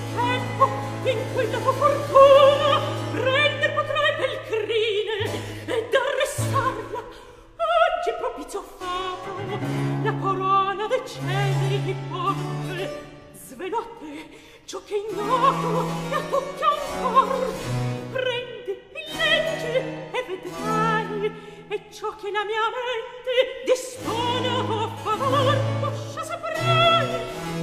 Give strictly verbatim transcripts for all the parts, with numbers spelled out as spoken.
tempo in cui la tua fortuna prender potrai pelcrine ed arrestarla. Oggi propizio fato la corona dei cieli ti porge. Svelo a te ciò che è ignoto e a tutti ancor. Prendi in legge e vedrai, e ciò che la mia mente dispone a tuo favor, poscia saprai.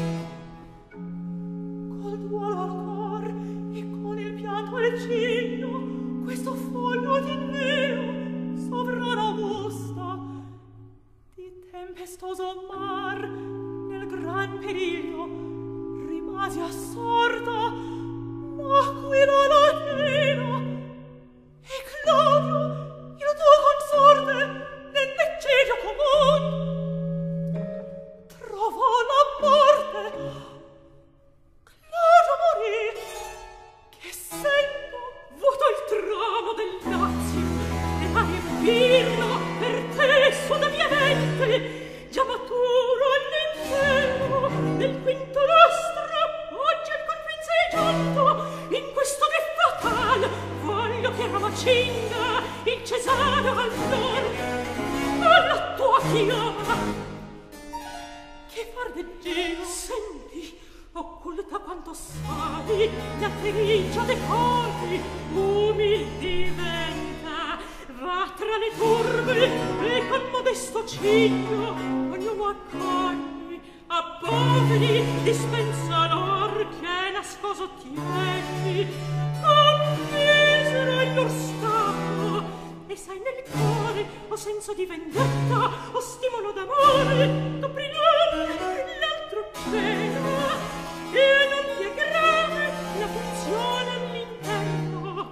Col duolo al cor e con il pianto al cigno, questo foglio di mio, sovrana Augusta, di tempestoso mar nel gran periglio rimasi assorta, ma guida la tena. E Claudio, il tuo consorte, nel neccedio comun trovò la morte. Claudio morì, che essendo vuoto il trono del Lazio e a riempirlo per te sodaviamente, già maturo all'intero del quinto lustro, oggi al confin sei giunto. In questo che fatal voglio che Roma cinga il Cesare allor alla tua chiama. Che far de Dio? Senti, occulta quanto sai, la felicia de cori umil diventa, va tra le turbe e con modesto ciglio ognuno accogli, a poveri dispensa l'or che nascoso tieni, a misero il lor stato, e sai nel cuore o senso di vendetta o stimolo d'amore, tu prinare l'altro pena, e non ti è grave la funzione all'interno.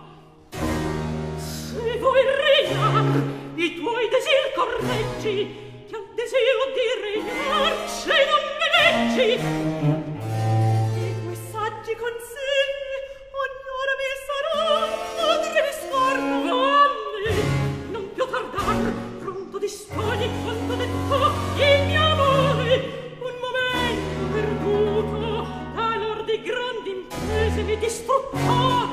Se vuoi regnar, i tuoi desir correggi, che ho desiro di regnar, se non me leggi. I tuoi saggi consigli ognora mi sarà madre di scorno. Vanni, non più tardar, pronto disponi quanto detto il mio amore. Un momento perduto, talor di grandi imprese mi distruttore.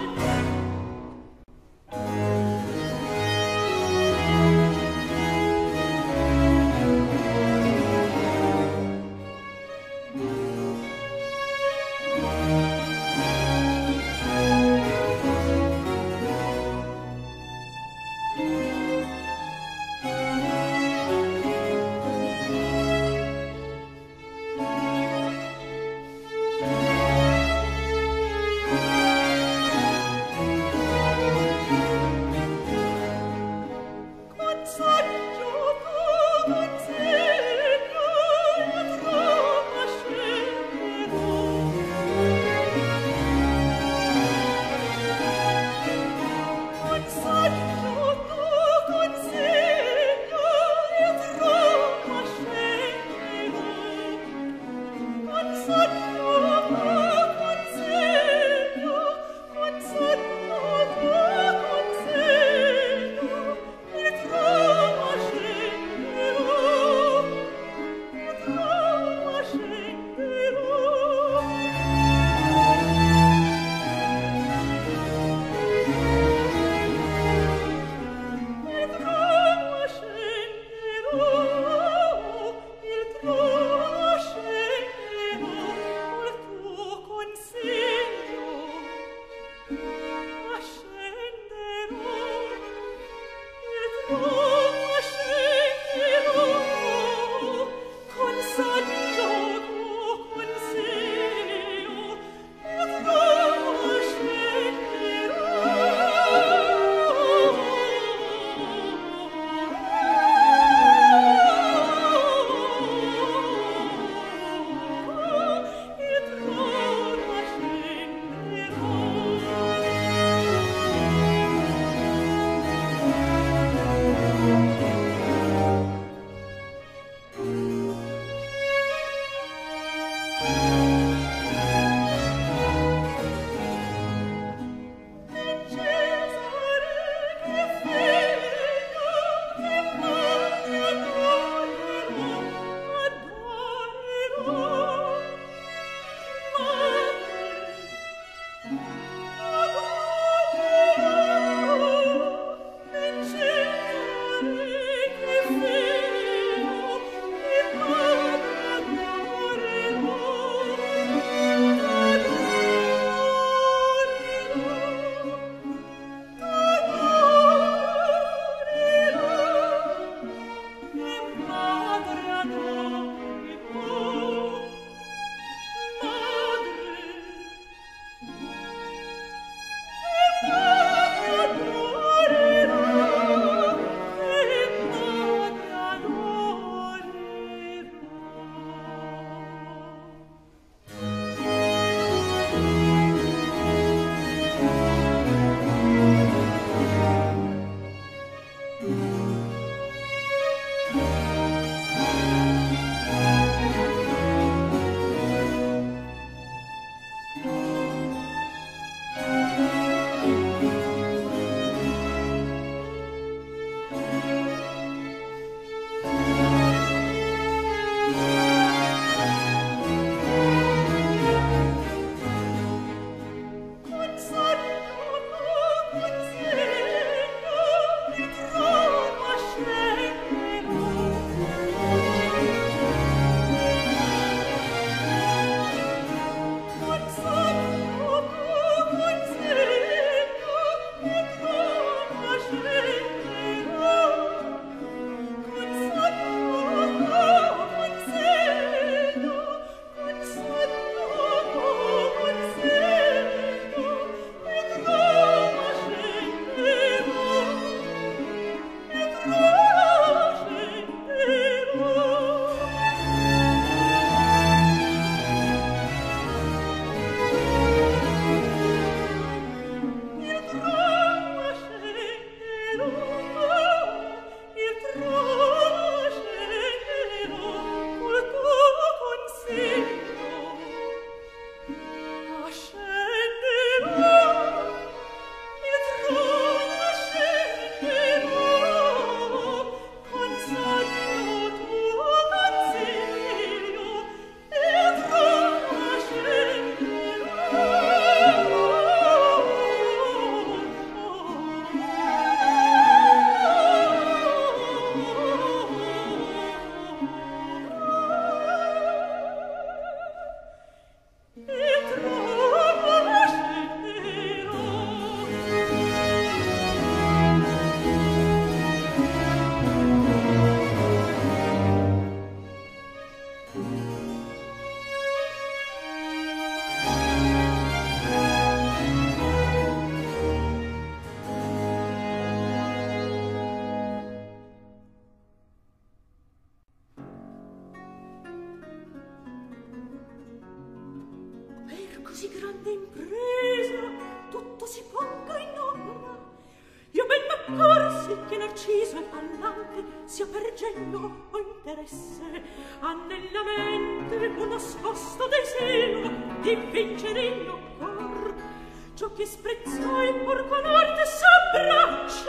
Così grande impresa tutto si ponga in opera. Io ben m'accorsi che Narciso e Pallante sia per genio o interesse ha nella mente un nascosto deseo di vincere il mio cor. Ciò che sprezzai por con arte s'abbracci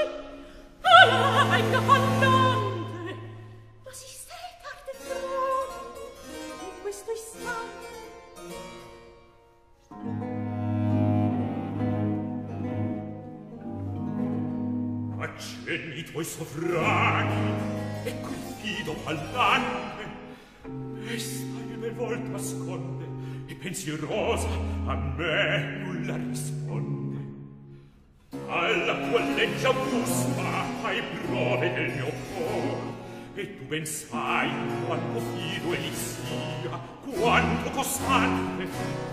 alla venga Pallante. Ma si stai tardi troppo in questo istante. Accenni i tuoi sovrani e confido Pallante e stai nel volto asconde e pensierosa a me nulla risponde. Alla tua legge augusta hai prove del mio cor e tu ben sai quanto fido egli sia, quanto costante.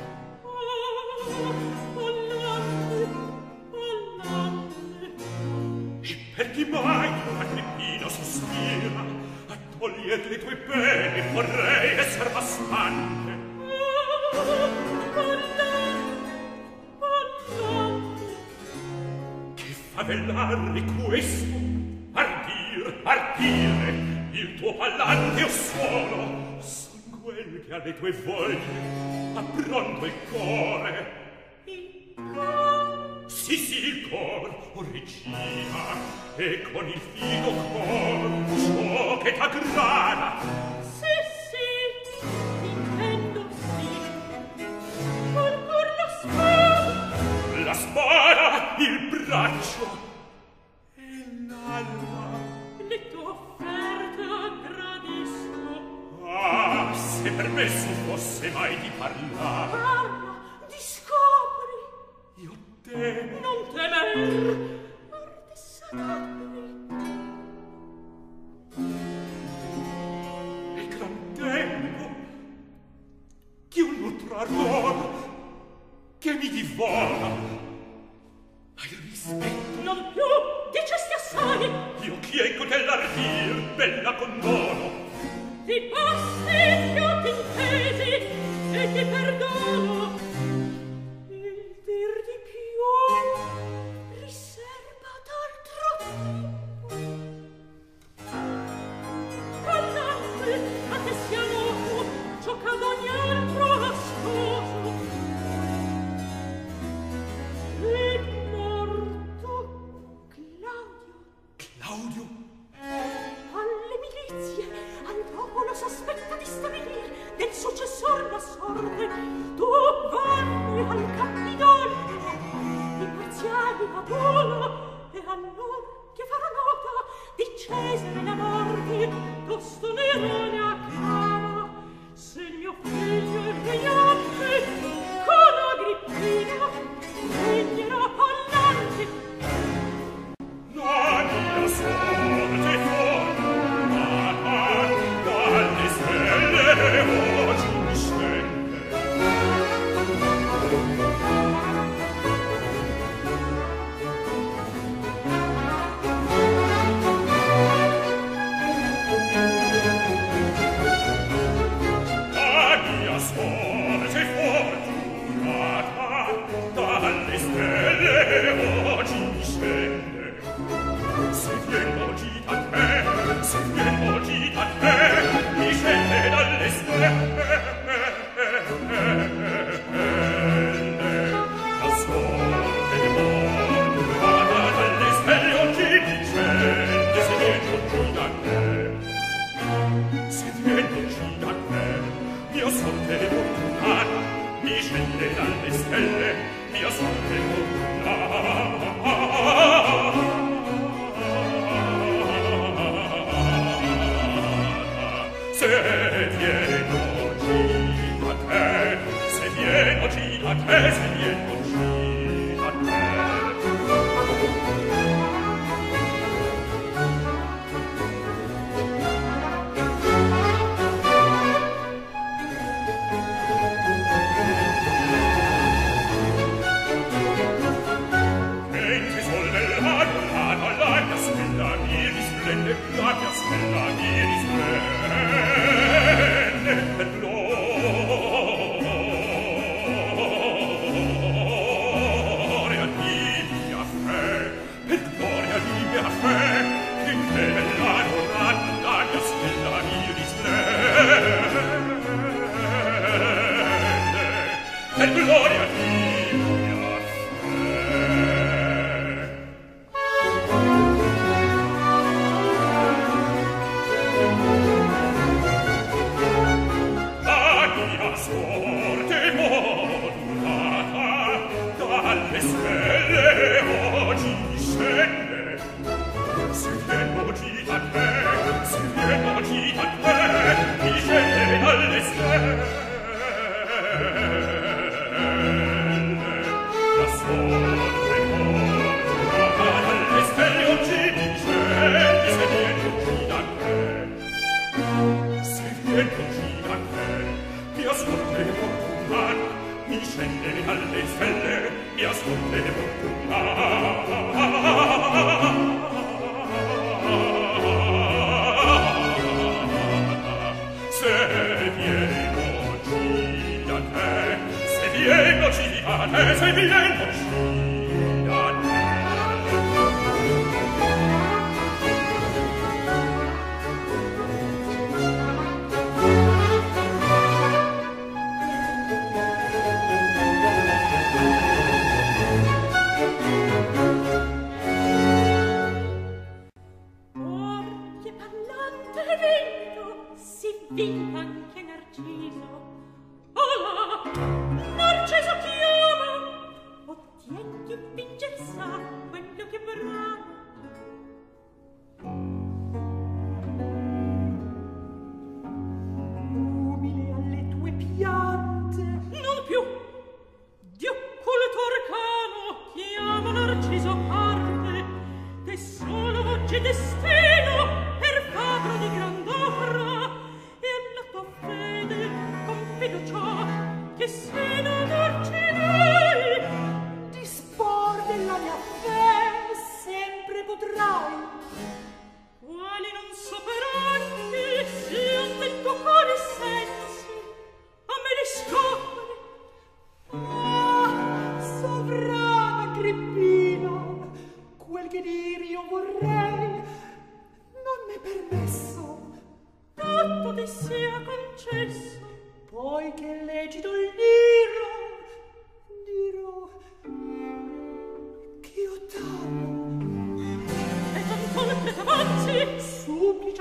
Oh, Pallante, Pallante, e per chi mai Agrippina sospira a toglier le tue pene vorrei esser bastante. oh, Pallante, Pallante. Che favellarri questo? Ardir, ardire, il tuo Pallante o suono son quel che alle tue voglie ha pronto il core. Il cor, Sì, sì, il cor, o regina, e con il fido cor ciò che t'aggrada. sì, sì, intendo sì. Col cor nascosto braccio e l'alma. Le tue offerte gradisco. Ah, se permesso fosse mai di parlare. Parla, discopri. Io temo. Non temer, arte sadarmi. È gran tempo che un altro ardore che mi divora. Ma il rispetto Non più, dicesti assai. io chieco dell'ardir, bella condono. Ti passi più t'intesi e ti perdono. Il dir di più riserva d'altro tempo. All'altre a te sia noto ciò ch'ad ogni altro nascoso. Il morto Claudio. Claudio? Alle milizie, al popolo s'aspetta di stabilir del successor la sorte. Tu vanni al Campidoglio, imparziali ad uno, e allor che farà nota di Cesare la morte, tosto nerone acclama. Se mio figlio è regnante, con Agrippina regnerà pallante. Nania sorte formata dalle stelle oggi scende. Nania sorte fortunata dalle stelle oggi scende. Se vien oggi da te, se vien oggi da te, mi scende dalle stelle. La sorte fortunata dalle stelle oggi mi scende, se vien oggi da te. Se vien oggi da te, mia sorte fortunata, mi scende dalle stelle, mia sorte fortunata. Se vien oggi da te, se vien oggi da te, se vien oggi da te. Mentre sol nell'aria, la l'aria stella mi risplende, l'aria stella mi risplende per gloria di mia fe, per gloria di mia fe, che bella dorata l'aria stella mi risplende per gloria di mia fe. Sorte modulata dalle stelle oggi scende. Se vien oggi da te, se vien oggi da te, mi scende dalle stelle. La sorte modulata dalle stelle oggi mi scende, se vien oggi da te. Se vien oggi da te, mia sorte fortunata, mi scende dalle stelle, mia sorte fortunata. Se vien oggi da te, se vien oggi da te, se vien oggi da te. vinta anche Narciso. Olà, Narciso chiama, ottienti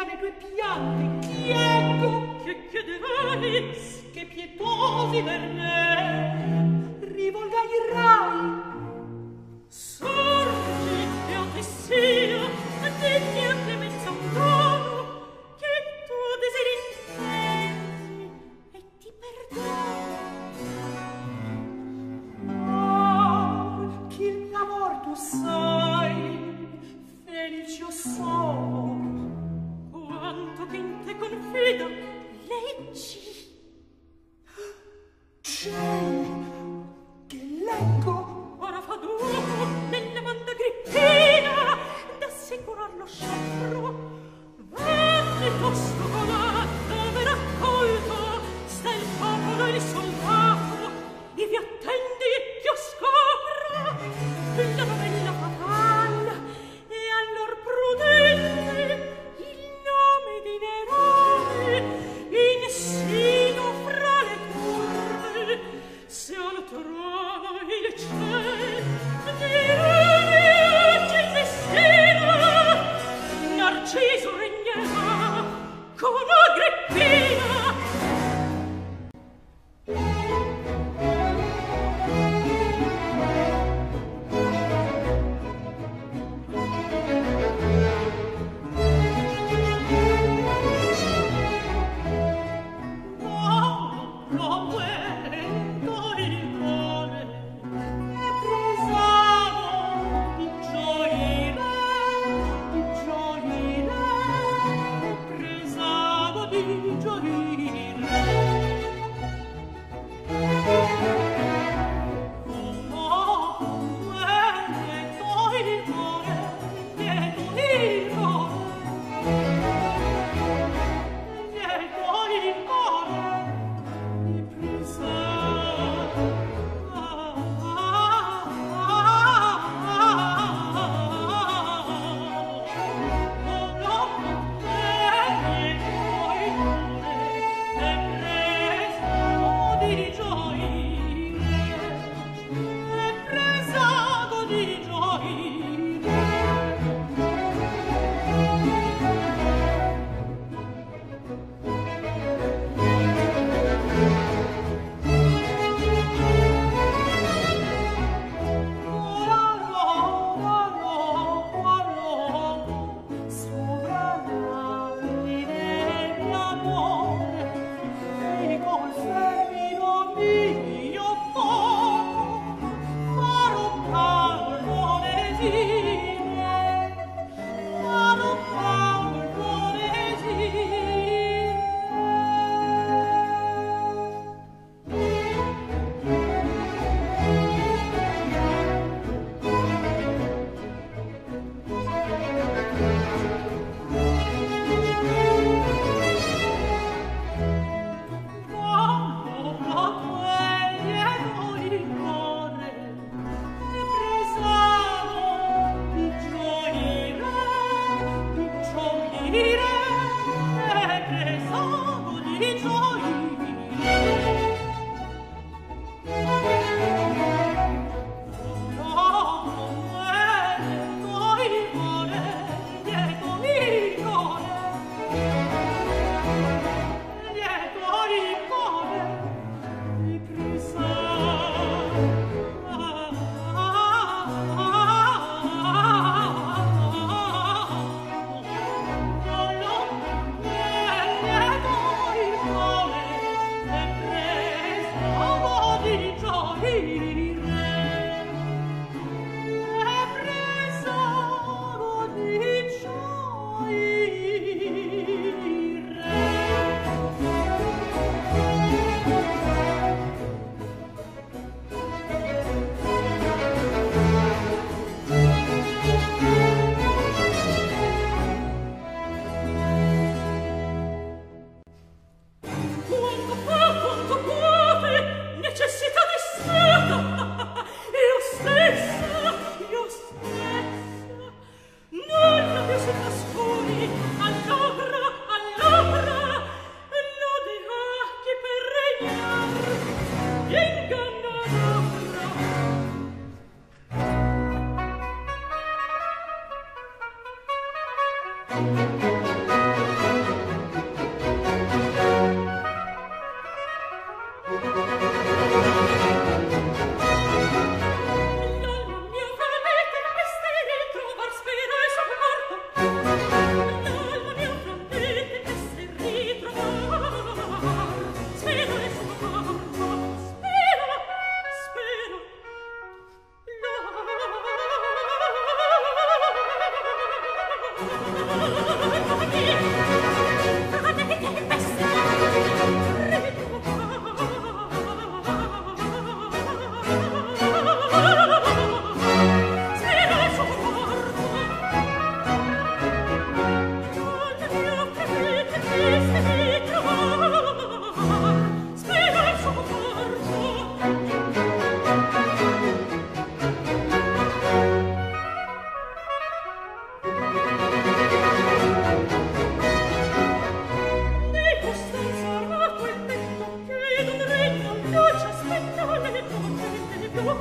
già le tue piante chiedo che chiederai che pietosi per me rivolga i rai sorgi e a te sia di mia clemenza un dono che tu desideri intesi e ti perdono oh, che il mio amor tu sai felice io sono quanto che in te confido leggi cieli che leggo ora fa duomo nella manda Agrippina d'assicurar lo sciopero venne tosto comando aver accolto sta il popolo e il soldato e vi attendi che io scopra la novella fatale e allor prudente il nome di Nerone insino fra le turbe se al trono il ciel direi oggi il destino Narciso regnava con Agrippina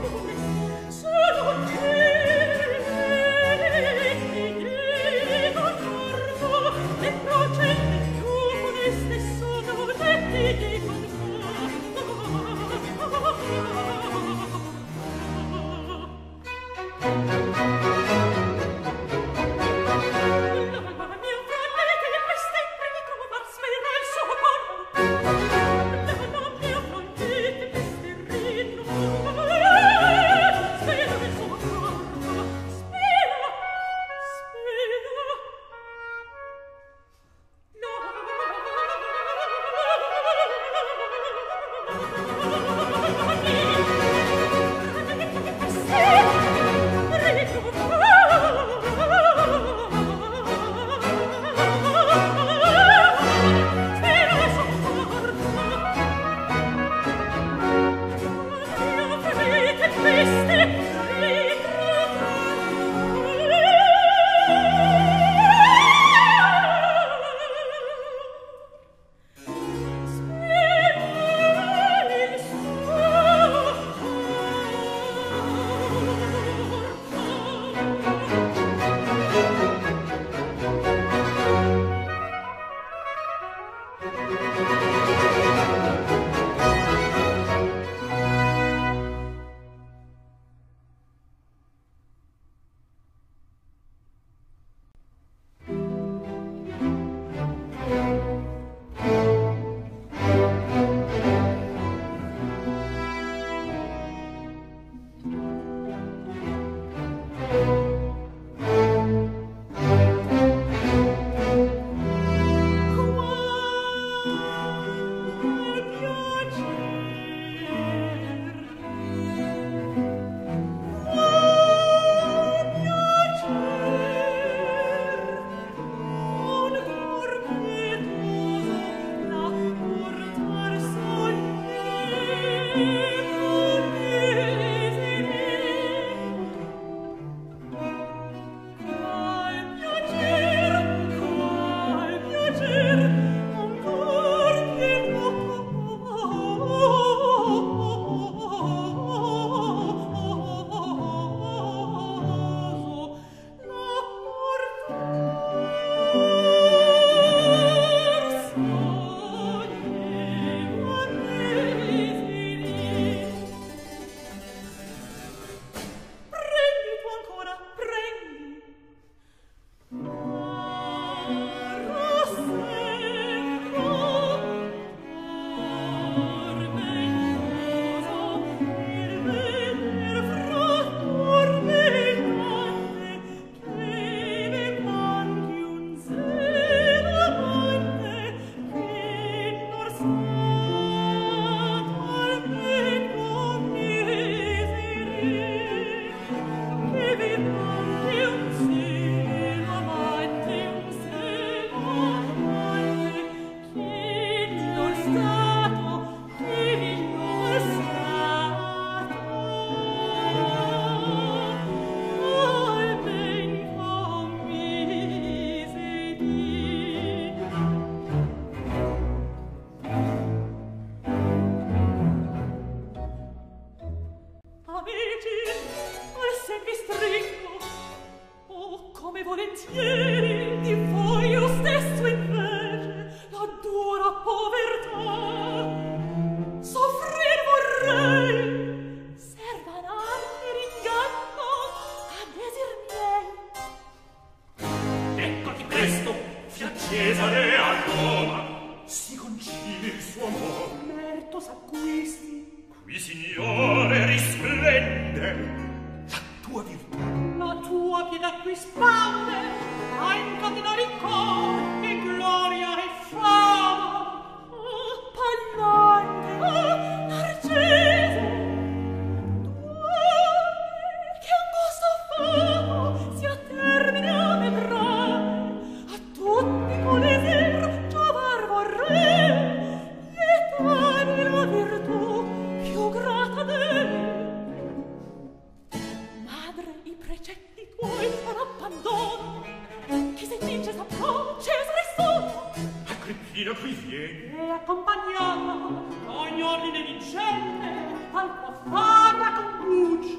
Ogni ordine vincente al profana conduce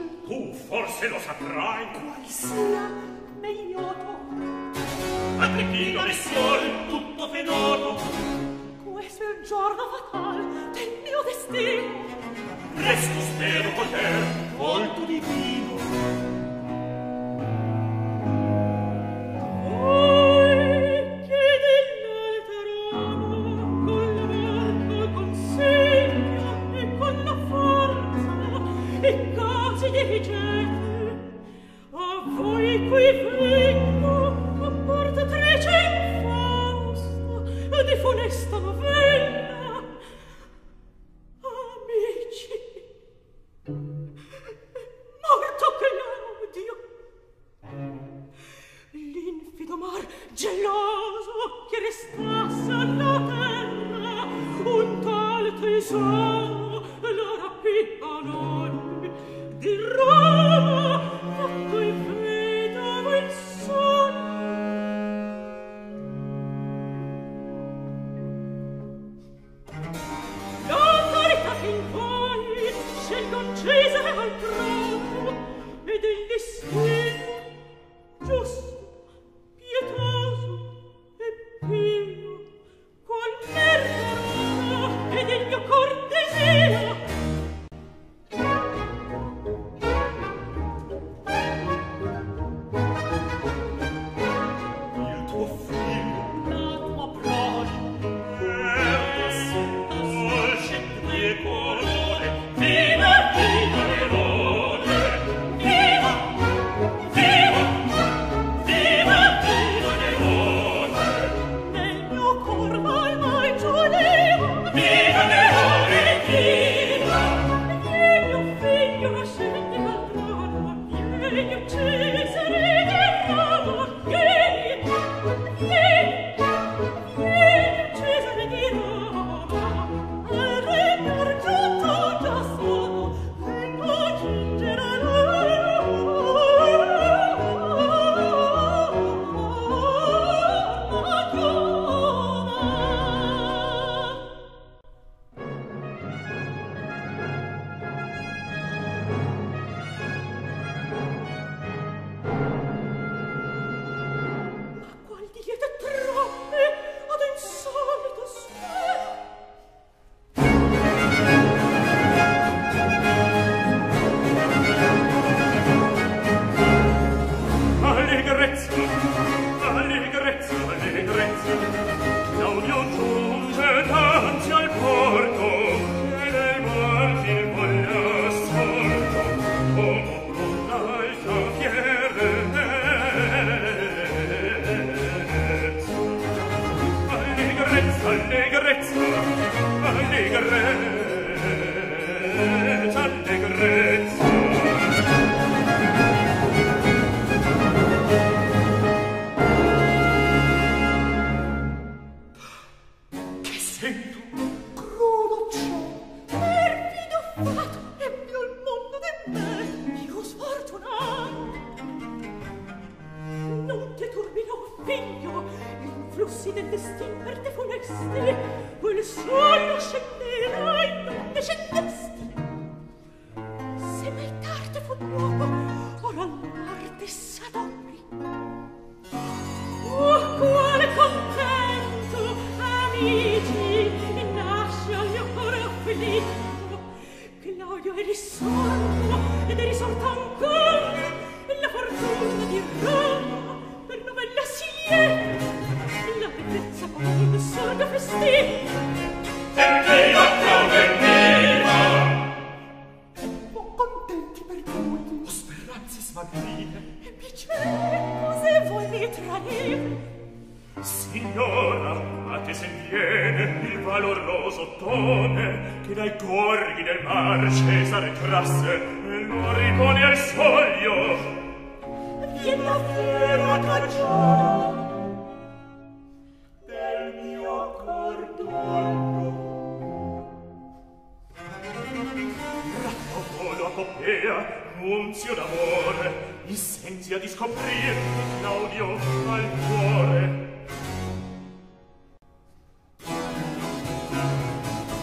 forse lo saprai. Qual sia meglioto? Agrippino di sol, tutto venoto. Questo è il giorno fatal del mio destino. Presto spero poter, volto divino.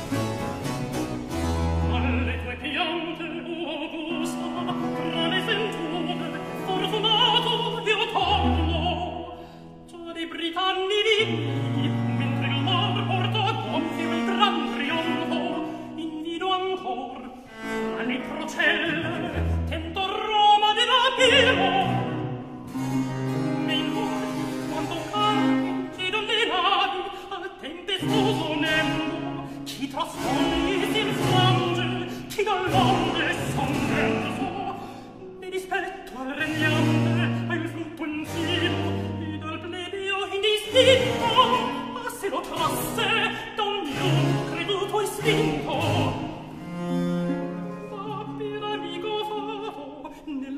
Alle tue piante, o Augusta, tra le senti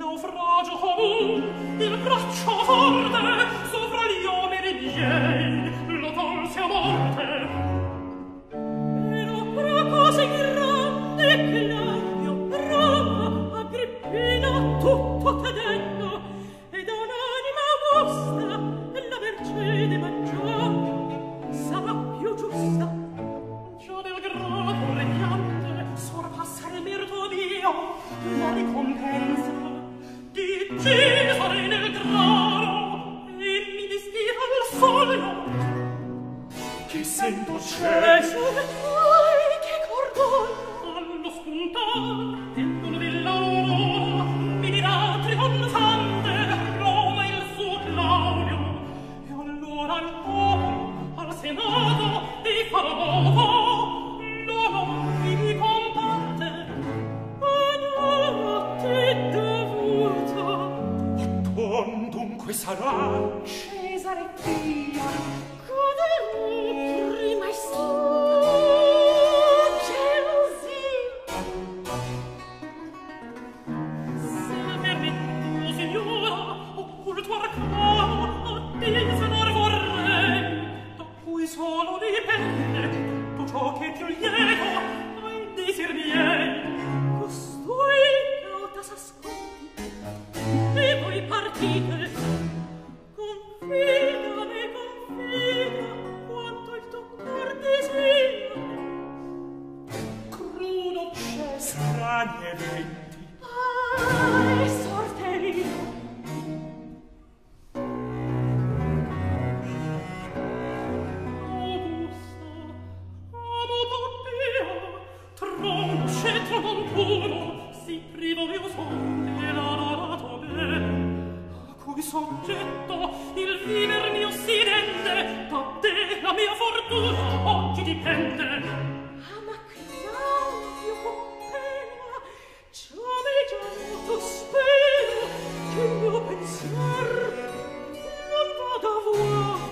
naufragio comune, il braccio forte sopra gli uomini miei lo tolse a morte. Era però così grande che l'agno Roma Agrippina tutto tedendo ed a un'anima augusta la mercede mangiò sarà più giusta. Già del grado regnante sorpassa il merito mio la ricompensa di Cesare nel grano e mi dispira il sonno che sento c'è Cesare tuoi che cordoglio allo spuntar del della aurora mi dirà trionfante Roma il suo Claudio e allora al popolo al senato di farò l'onor mi comparte onor a te dovuto e tuon dunque sarà Cesare pia coderu prima istinto gelosia se per me tu signora occulto arcano a te sanar vorrei da cui solo dipende tutto ciò che più lieto ai desir miei costui cauta s'ascolti e voi partite confidami confida quanto il tuo cor desidera crudo c'è strani eventi ah, e sorte mia trono scettro non puro si privo io son dell'adorato me a cui soggetto il viver mio si rende da te la mia fortuna oggi dipende ama Claudio con pena ciò mi già molto spero che il mio pensier non vada a vuoto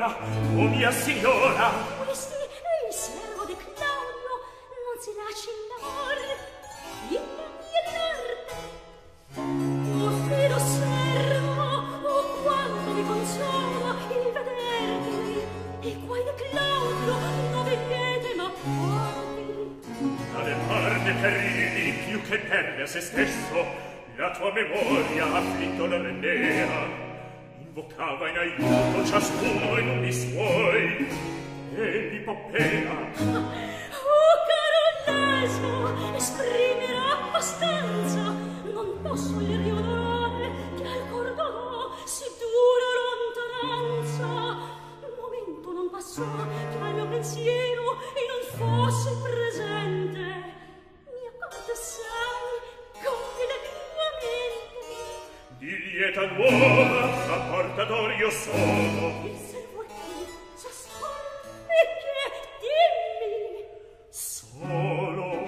signora, oh mia signora. Questo è il servo di Claudio, non si lasci andare. Io mi l'arte. Oh, fido servo, oh, quanto mi consola il vederti. E guai di Claudio, non vedete ma fuori. Dalle parte terribili più che perde a se stesso, la tua memoria afflitto la rendea. Invocava in aiuto ciascuno in un di suoi, e l'ipopea. Oh, caro naso, esprimerà abbastanza. Non posso il riodore che al cor donò si dura lontananza. Un momento non passò che al mio pensiero e non fosse presente. Mia parte sai, compie la tua mente. Di lieta nuova, a portador io sono. Il servo è qui, s'ascolta, e che dimmi? Solo,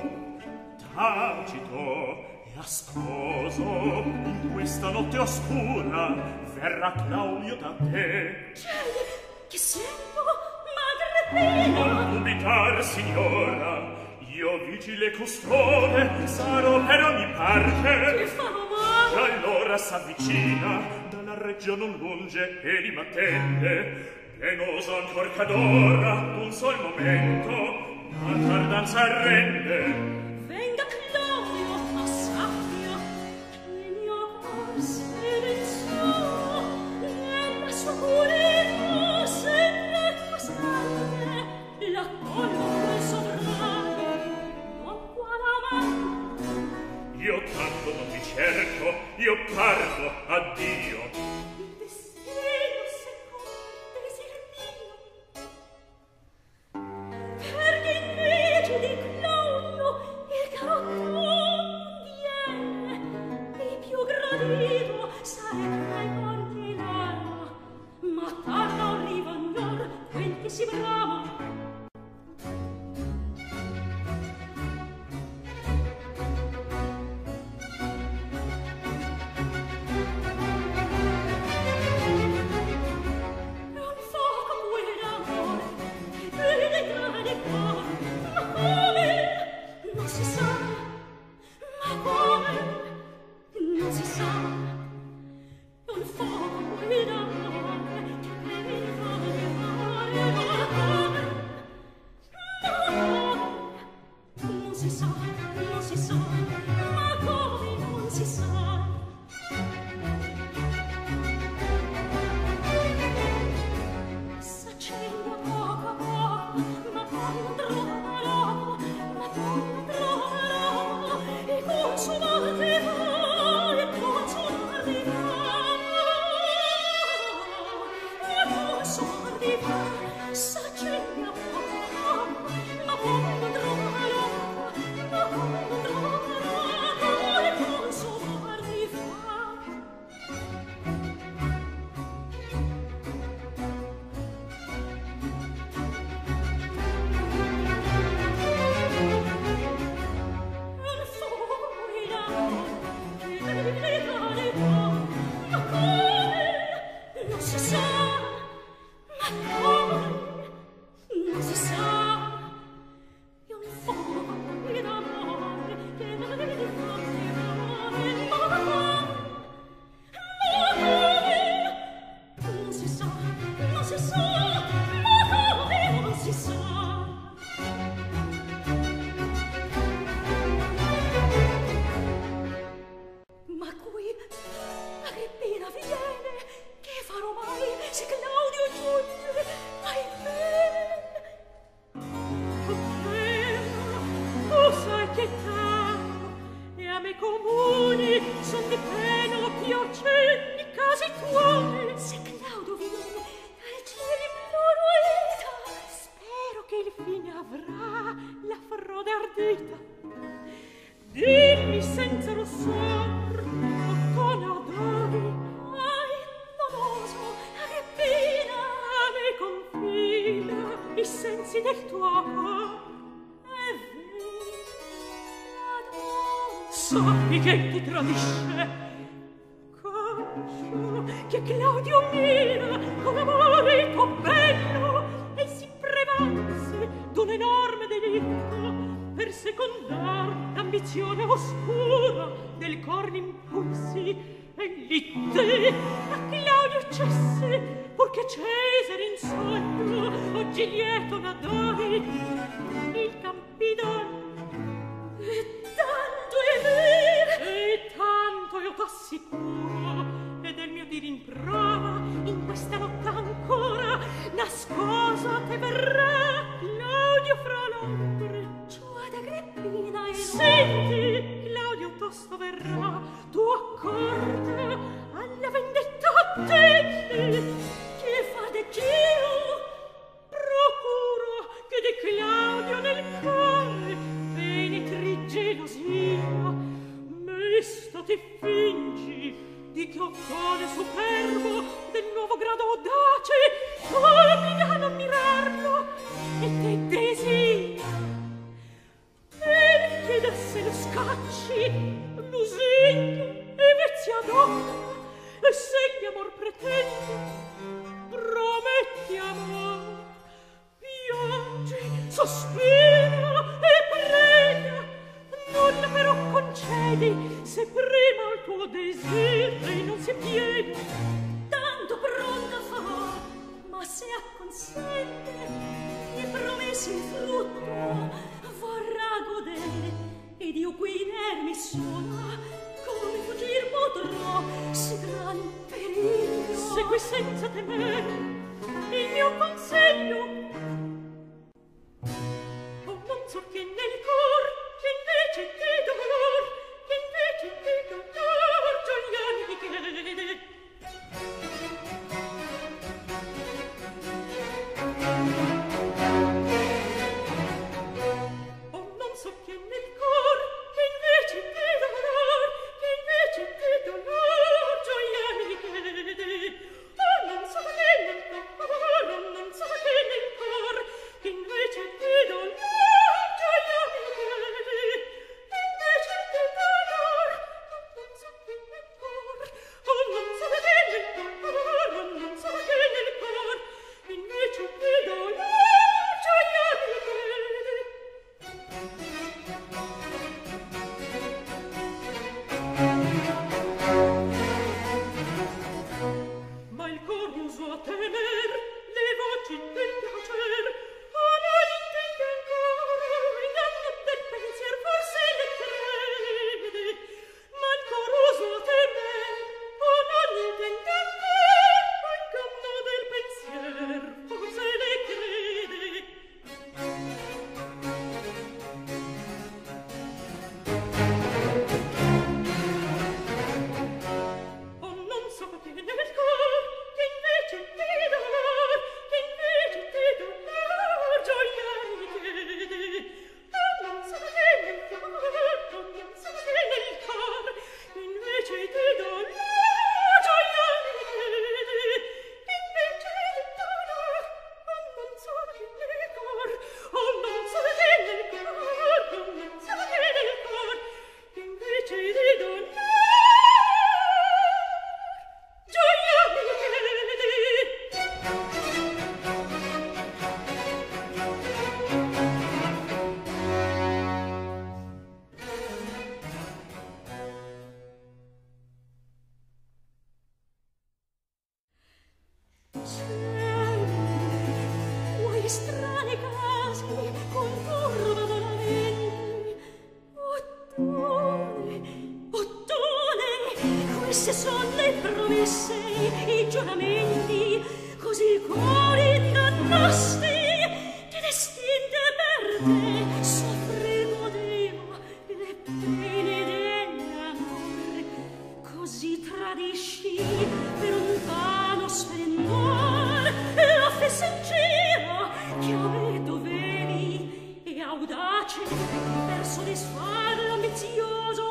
tacito e ascoso, in questa notte oscura verrà Claudio da te. Cieli, che sento, madre mia! Non dubitar, signora, io vigile custode sarò per ogni parte. Che farò mai? E allora s'avvicina, dalla reggio non lunge e li m'attende. Penoso ancor c'adora, un sol momento, ma tardanza arrende. Venga Claudio, ma sappia che il mio cor se nel suo, nella sua purezza sempre costante, la collo quel sovrano, non quale amante. Io tanto non vi cerco, io parto, addio. Il destino secondo desir mio, perché invece di Claudio il carotto non viene, il più gradito sarebbe ai conti l'alma, ma tarda arriva ognor quel che si brama. Non si sa, ma come non si sa, un fuoco il amore che mi fa male, ma come, ma come non si sa, non si sa, ma come non si sa. S'accende poco a poco, ma poi non trova l'uomo, ma poi non trova l'uomo, e consumate va, e consumate va, e consumate va. S'accende poco a poco, ma poi non trova l'uomo, ma poi non trova l'uomo, e consumate va. Un fuoco in amore che mi dà ma come non si sa, ma come non si sa. E un fuoco in amore che mi dà ma come, ma come non si sa, non si sa, ma come non si sa. Ma qui Agrippina viene, che farò mai se Claudio giunge? Ahimè! Oh, tu sai che t'amo, e a me comuni son di pena più cenni casi tuoi. Se Claudio viene, al cielo imploro aiuta, spero che il fine avrà la frode ardita. Dimmi senza rossor, con adori, ai, non oso, Agrippina, a me confida i sensi del tuo cor. È vero, sappi che ti tradisce, conscio che Claudio Claudio mira con amore il tuo bello e si prevalse d'un enorme delitto per secondar l'ambizione oscura del corno impulsi. E lì te a Claudio cesse purché Cesare in sogno oggi lieto n'adori il Campidon. E tanto è vero, e tanto io t'assicuro, e del mio dir in prova in questa notte ancora nascosa te verrà Claudio fra l'ombre. Giù ad Agrippina e senti, Claudio tosto verrà tua corte alla vendetta attenti che fa de Gio procuro che di Claudio nel cuore penetri gelosia mesto ti fingi di che ottone superbo del nuovo grado audace t'obbliga ad ammirarlo e te desidera perché da se lo scacci l'usigno e vezzi adopera e se gli amor pretende prometti amor piangi, sospira e prega nulla però concedi se prima al tuo desire non si piega tanto pronta fa ma se acconsente e promessi il frutto vorrà godere ed io qui inermi sola come fuggir potrò si gran periglio segui senza temere il mio consiglio oh non so che nel cor che invece di dolor che invece di dolor gioia mi chiede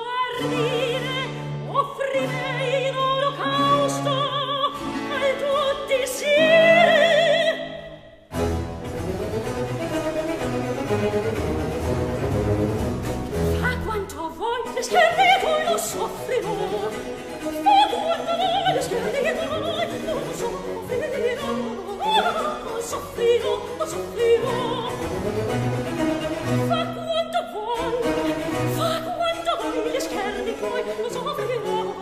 Offrire in olocausto al tuo soffrirò, lo soffrirò. Fa quanto vuoi, fa quanto vuoi, gli scherni tuoi, lo soffrirò.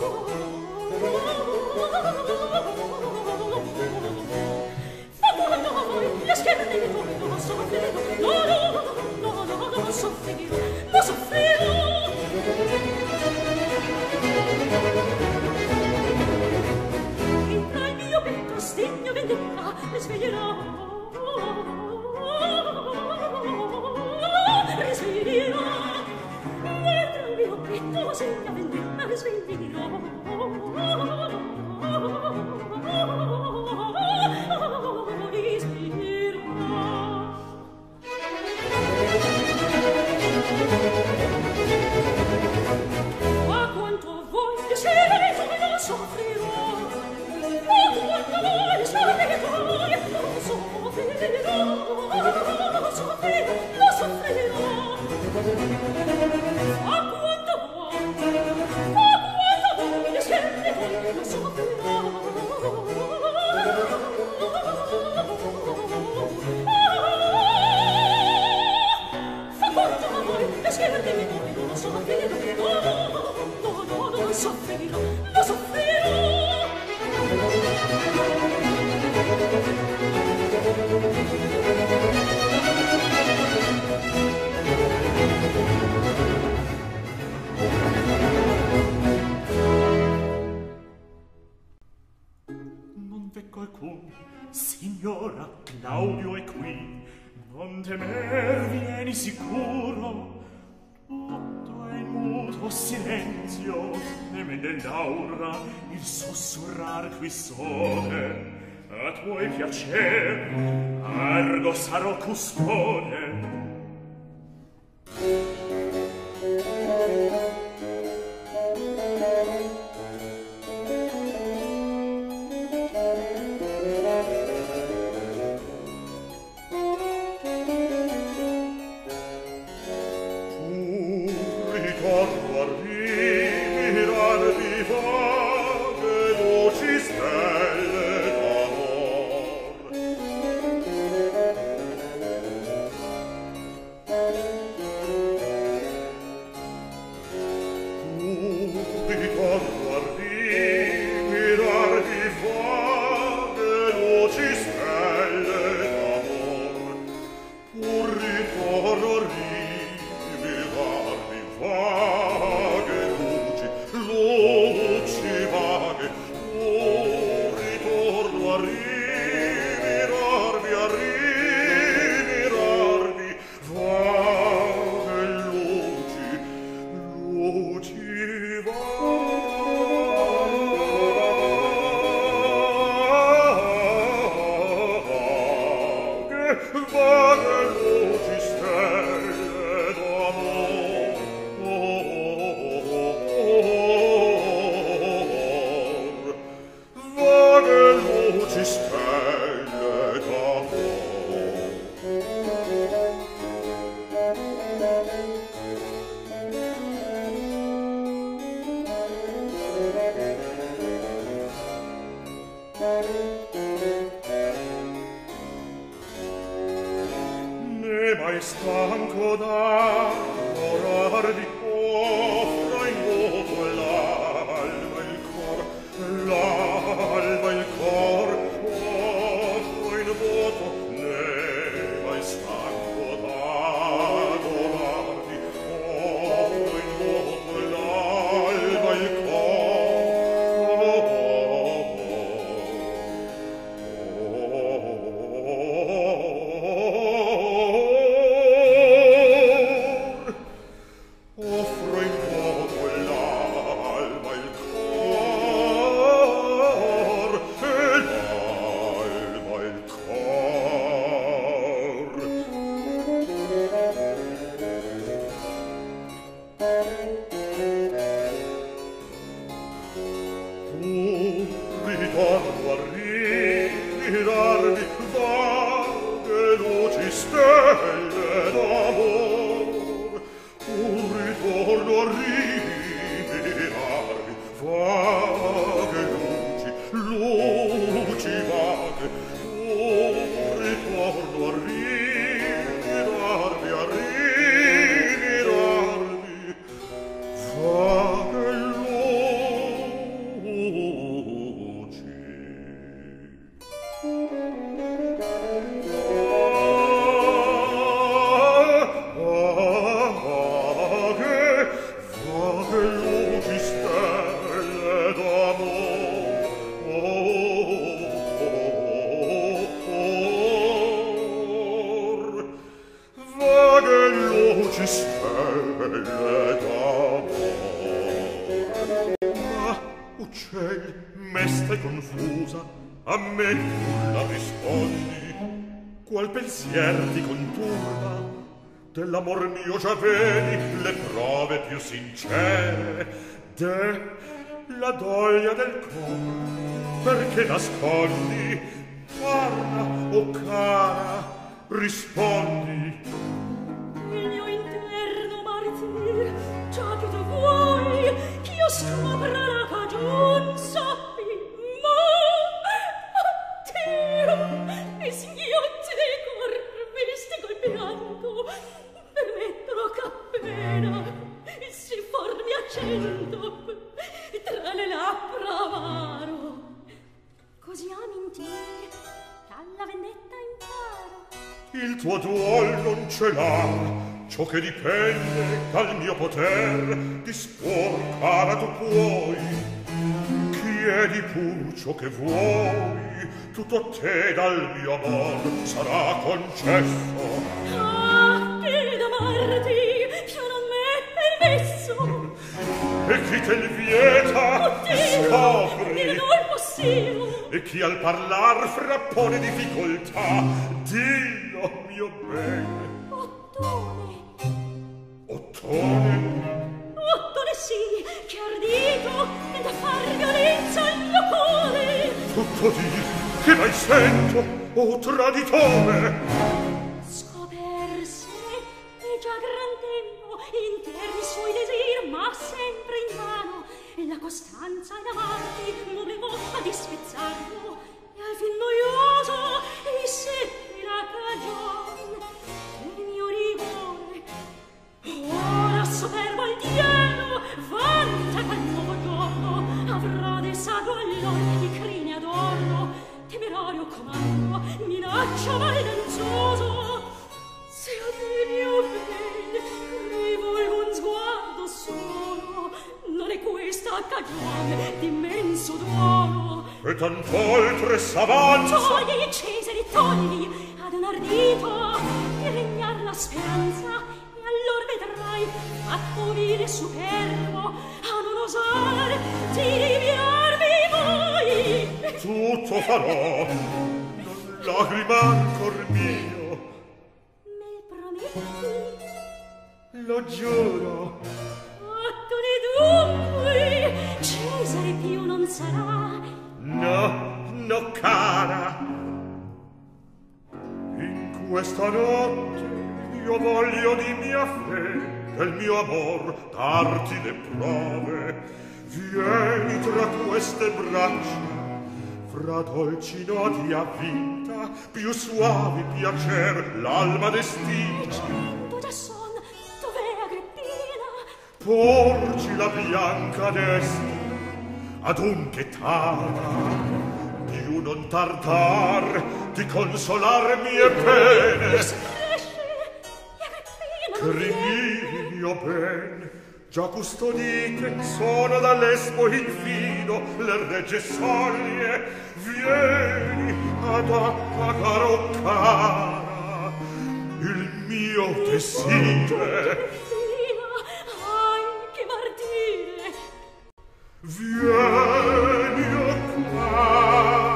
Fa quanto vuoi, gli scherni tuoi, lo soffrirò. No, no, no, no, no, lo soffrirò, lo soffrirò. E tra il mio petto stegno vendetta le sveglierò. Risveglierò. E tra il mio petto stegno vendetta le sveglierò. Ma quanto voglio scegliere tu lo soffrirò. Ma quanto voglio scegliere tu lo soffrirò. Lo soffrirò, lo soffrirò. Ma quanto voglio, ma quanto voglio scegliere tu lo soffrirò. Fa quanto voglio scegliere tu lo soffrirò. No, no, no, lo soffrirò, lo soffrirò. Non v'è qualcun, signora, Claudio è qui. Non temer, vieni sicuro. Tutto è in muto silenzio, nemende Laura il sussurrar qui sole. A tuoi piacer, argo sarò custode. Oh dolci stelle d'amore. Ma, uccell, mesta e confusa, a me nulla rispondi, qual pensier ti conturba? Dell'amor mio già vedi le prove più sincere, de la doglia del cor, perché nascondi? Parla, o cara, rispondi. Il mio interno martir, già che tu vuoi ch'io scopra la cagion, sappi, ma addio, e singhiozzi di cor, visti col pianto, permettono qu'appena si formi accento tra le labbra amaro. Così aminti dalla vendetta imparo. Il tuo duol non ce l'ha, ciò che dipende dal mio poter dispor, cara, tu puoi. Chiedi pur ciò che vuoi, tutto a te dal mio amor sarà concesso. Ah, che d'amarti più non m'è permesso. E chi te il vieta, Oddio, scopri. dire non possiamo. E chi al parlar frappone difficoltà, dillo, mio bene. Ottone, Ottone, ottone sì, che ardito e da far violenza al mio cuore. tutto di che mai sento, o traditore. Scoperse e già gran tempo interni suoi desir, ma sempre in vano, e la costanza ed amanti muovevo a dispezzarlo, e al fin noioso e seppi la cagion del mio rigore. Ora soperbo al diano, vanta quel nuovo giorno, avrà desato allor i crini adorno, temerario comando, minaccia maldanzoso. Se ad il mio ben rivolgo un sguardo solo, non è questa cagione d'immenso duolo. E tant'oltre s'avanza. Togli, Cesare, togli ad un ardito di regnar la speranza, e allor vedrai fatto vile superbo a non osare di rivirarmi voi. Tutto farò, non lagriman cor mio. Me prometti? Lo giuro. Ottone dunque, Cesare più non sarà. No, no, cara. In questa notte io voglio di mia fe, del mio amor, darti le prove. Vieni tra queste braccia, fra dolci nodi avvinta, più suavi piacer l'alma destina. Cento già son, dov'è Agrippina? Porci la bianca destra, adunque tarda, più non tardar di consolar mie pene. Si cresce, e Agrippina non viene. Credi, mio ben, già custodite sono da Lesbo in fido le regge soglie. Vieni ad appagare, o cara, il mio desire. Anche martire. Vieni, o cara,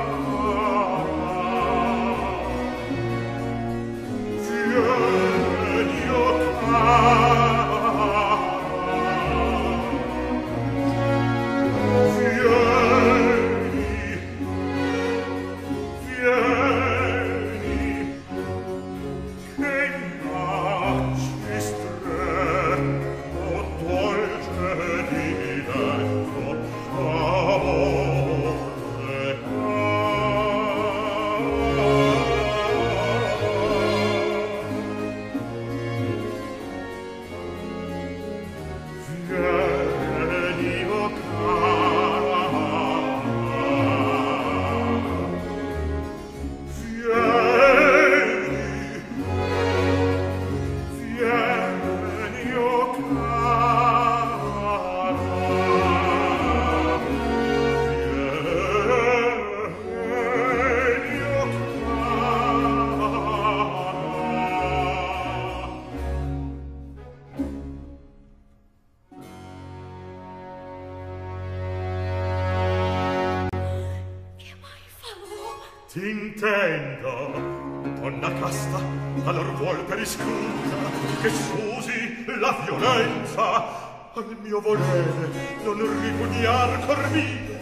vieni, o cara, vieni, vieni, che baci stretto, dolce diletto, T'intendo, donna casta, allor vuol per iscruta che s'usi la violenza al mio volere non ripugnar cor mio.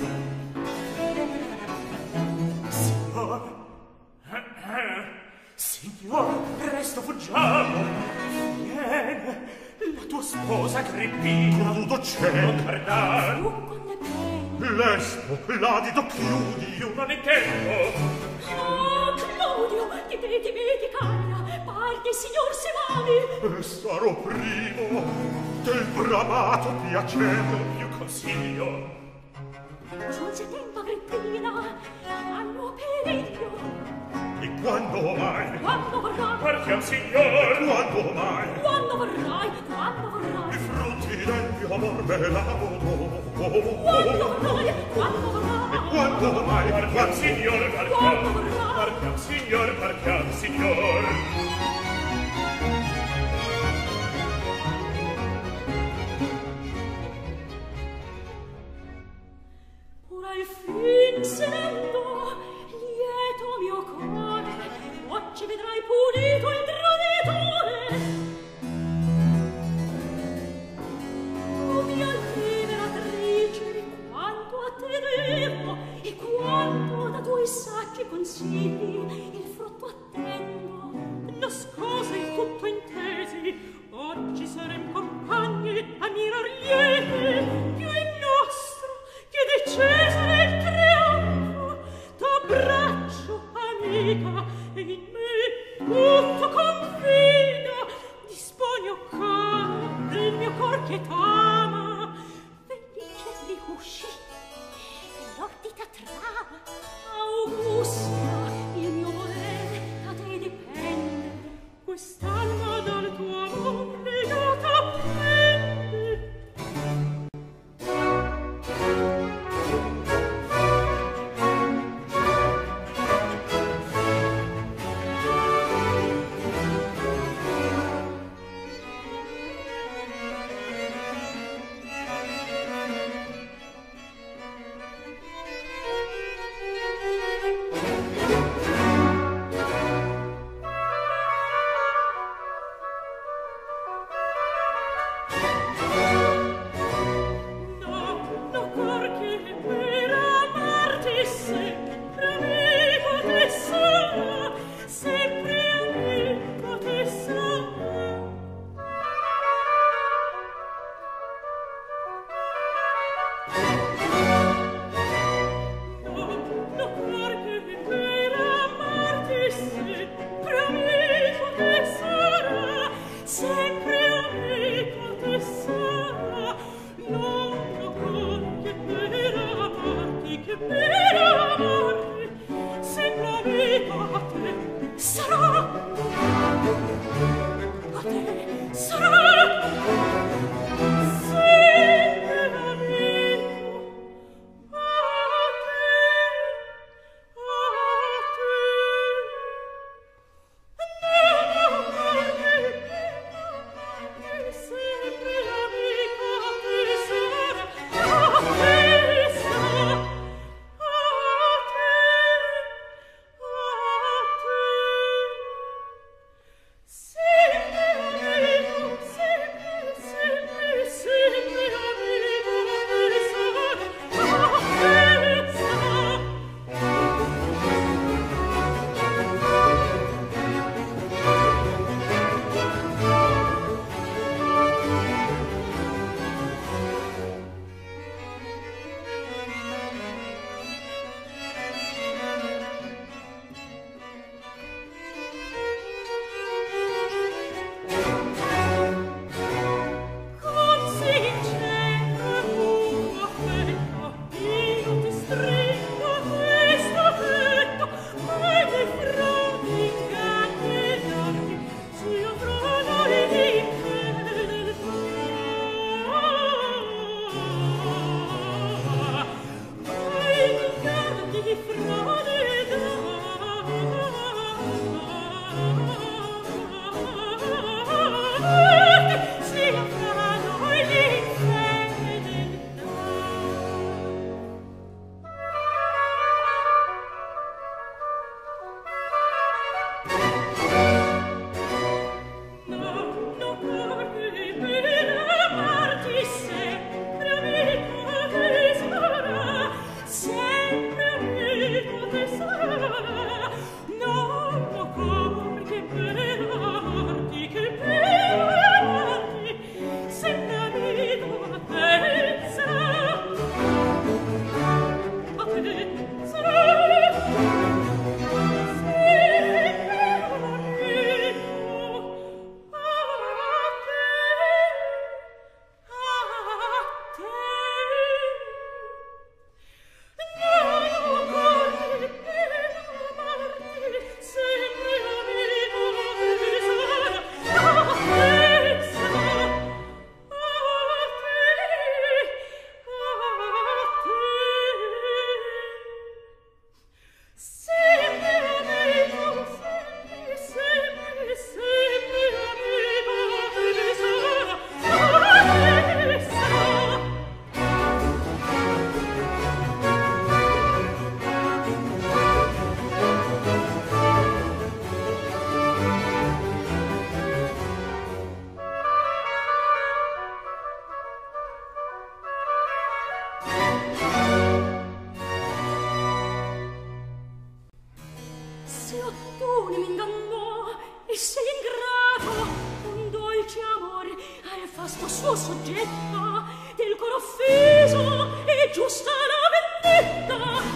Signor, eh, eh, signor, presto fuggiamo. Viene, la tua sposa Agrippina. Nudo c'è. Non guardar. Fu con le pene. Lesbo, l'adito chiudi. Io non intendo. Oh, Claudio, di te ti vedi cara, parli, signor Semami. E sarò primo del bramato piacere. Più consiglio. Giunse tempo, Agrippina, hanno periglio. E quando mai? Quando vorrai? Partiam, signor. E quando mai? Quando vorrai? Quando vorrai? I frutti del mio amor me l'amono. Quando vorrai? Quando vorrai? E quando mai? Partiam, signor, partiam. Quando vorrai? Partiam, signor, partiam, signor. Ora il fin se ne andò, lieto mio cuore, oggi vedrai pulito il traditore. Tu mia liberatrice, quanto a te devo e quanto da tuoi saggi consigli il frutto attendo. Nascose il tutto intesi, oggi sarem compagni a mirar lieti, più il nostro che di Cesare il trionfo, t'abbraccio amica e in me tutto confida, disponi o caro del mio cor che t'ama, felice di uscì e l'ordita trama. Augusta, il mio volere a te dipende, quest'alma dal tuo amor legata pende. se ottone m'ingannò e se ingrato un dolce amore al fasto suo soggetta del cor offeso e giusta la vendetta.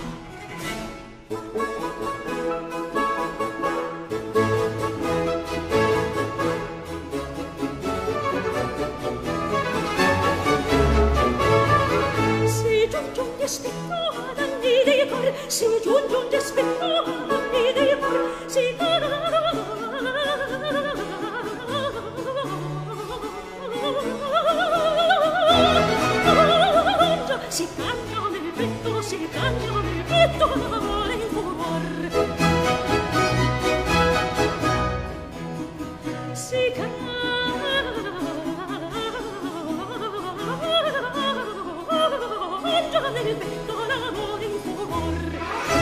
Si giunge un dispetto ad anni dei cor, si giunge un dispetto ad anni dei cor, si si cambia nel petto, si cambia nel petto l'amore in furor. Si cambia nel petto l'amore in furor.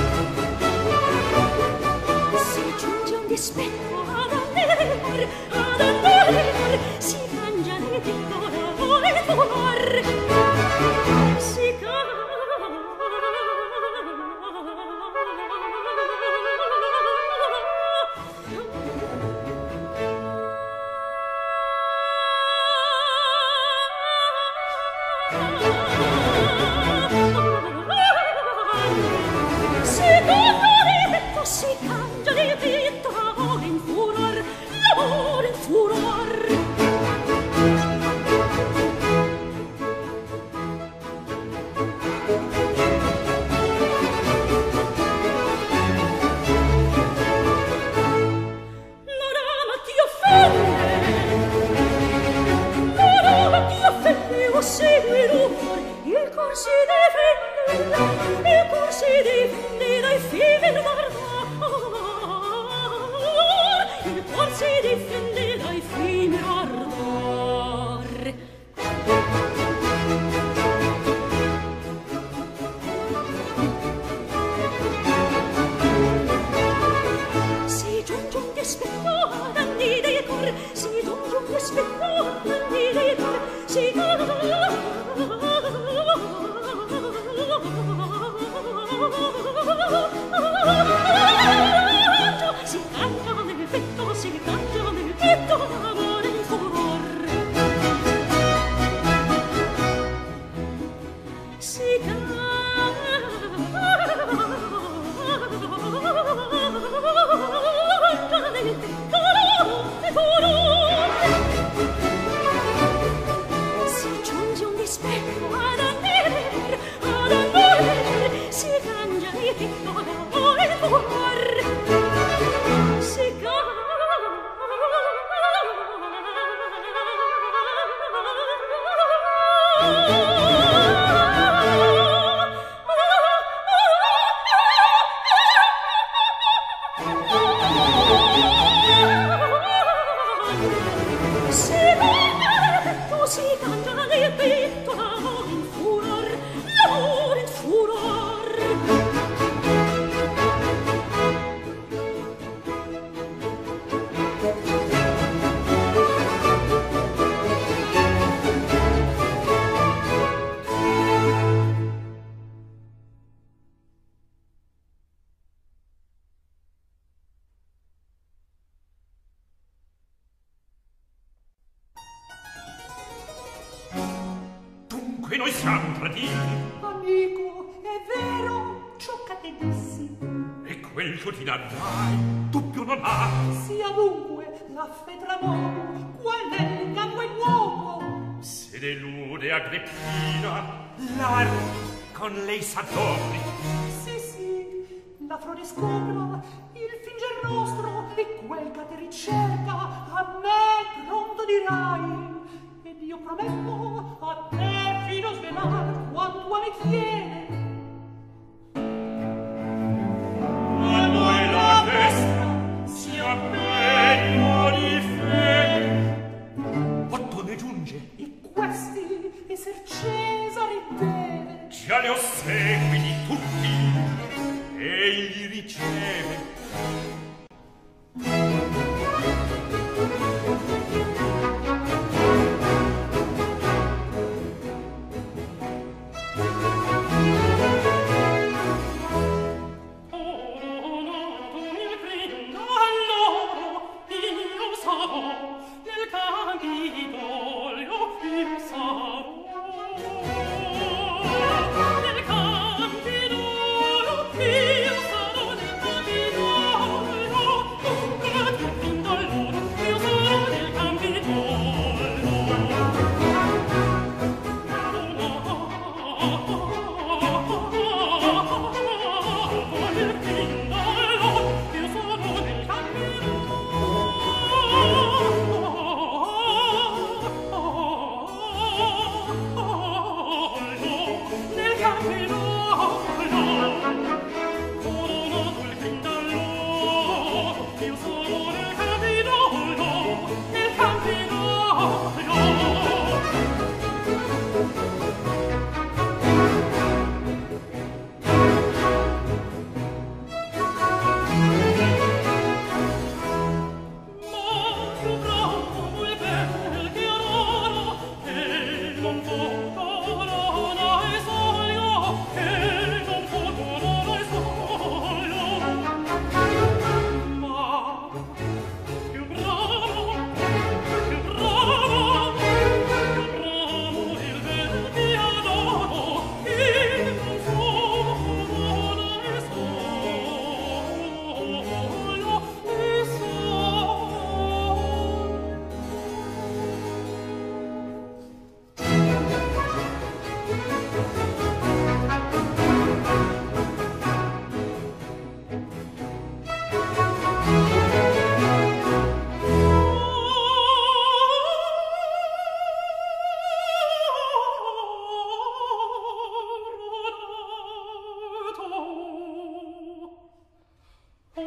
Si giunge un dispetto ad andare cor, ad andare cor, si cambia nel petto l'amore in furor. Si Dunque noi siamo traditi. Amico, è vero ciò che te dissi. E quel che ti narrai, dubbio non ha. Sia dunque la fe tra l'uomo, qual è l'inganno e l'uomo? Se delude Agrippina, l'arte con lei s'addobbi. Sì, sì, la frode scopra, il finger nostro, e quel che te ricerca, a me pronto dirai. Ed io prometto a te fino a svelar quanto a me tiene. A noi la destra sia bello di fede. Otto ne giunge. E questi esser Cesare deve. Già le ossequi di tutti, egli riceve. Oh, no, no, tu mi prego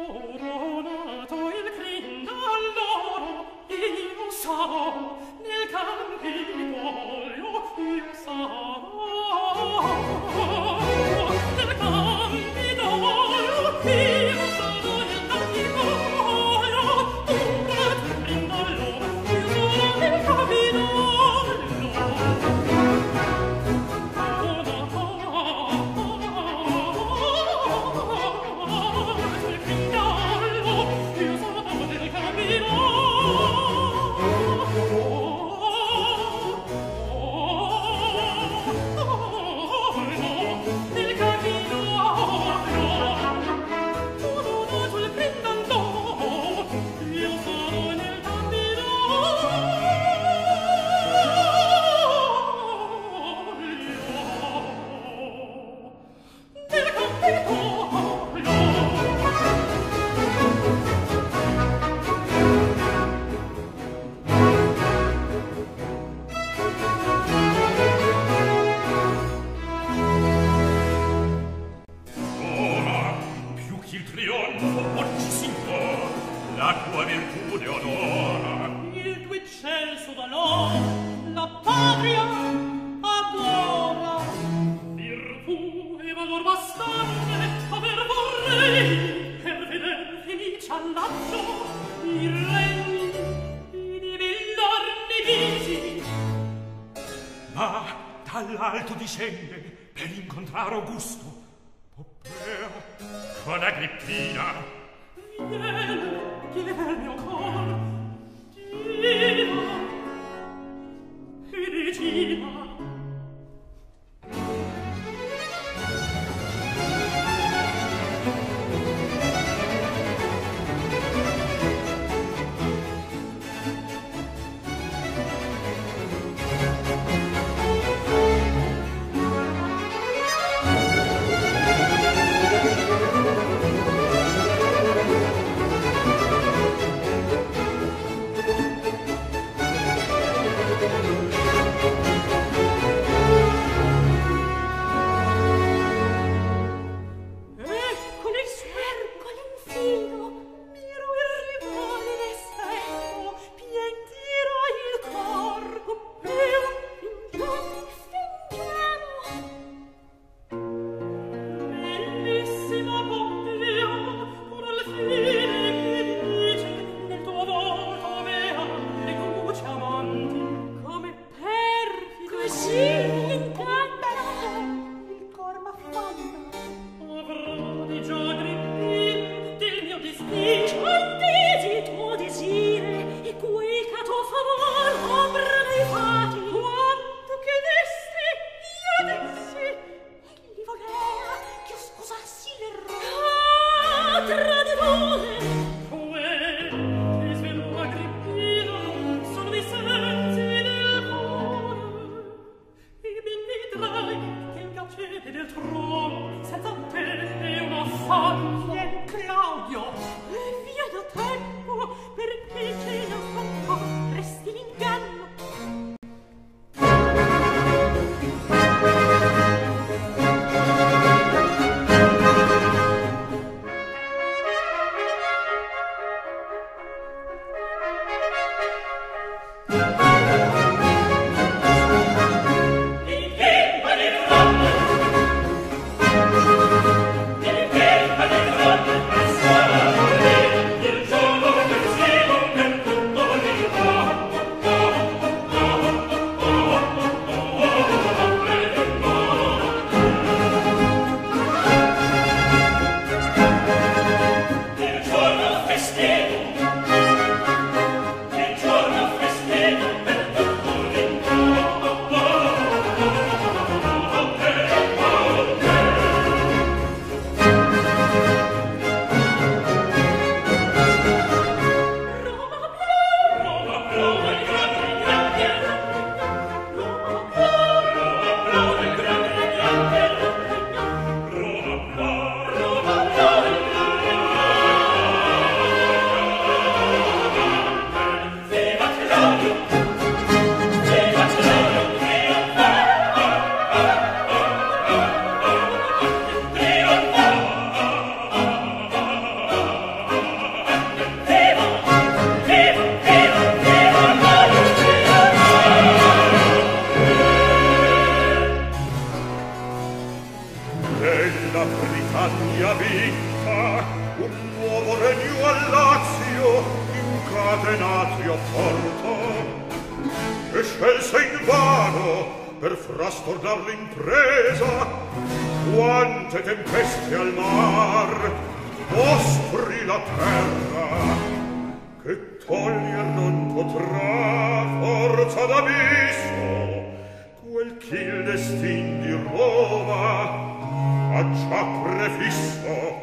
Dall'alto discende per incontrare Augusto. Poppea con Agrippina. Viene, viene il mio cor, diva e regina. senatrio porto, e scelse invano per frastornar l'impresa quante tempeste al mar mostri la terra, che toglier non potrà forza d'abisso quel ch'il destin di Roma ha già prefisso.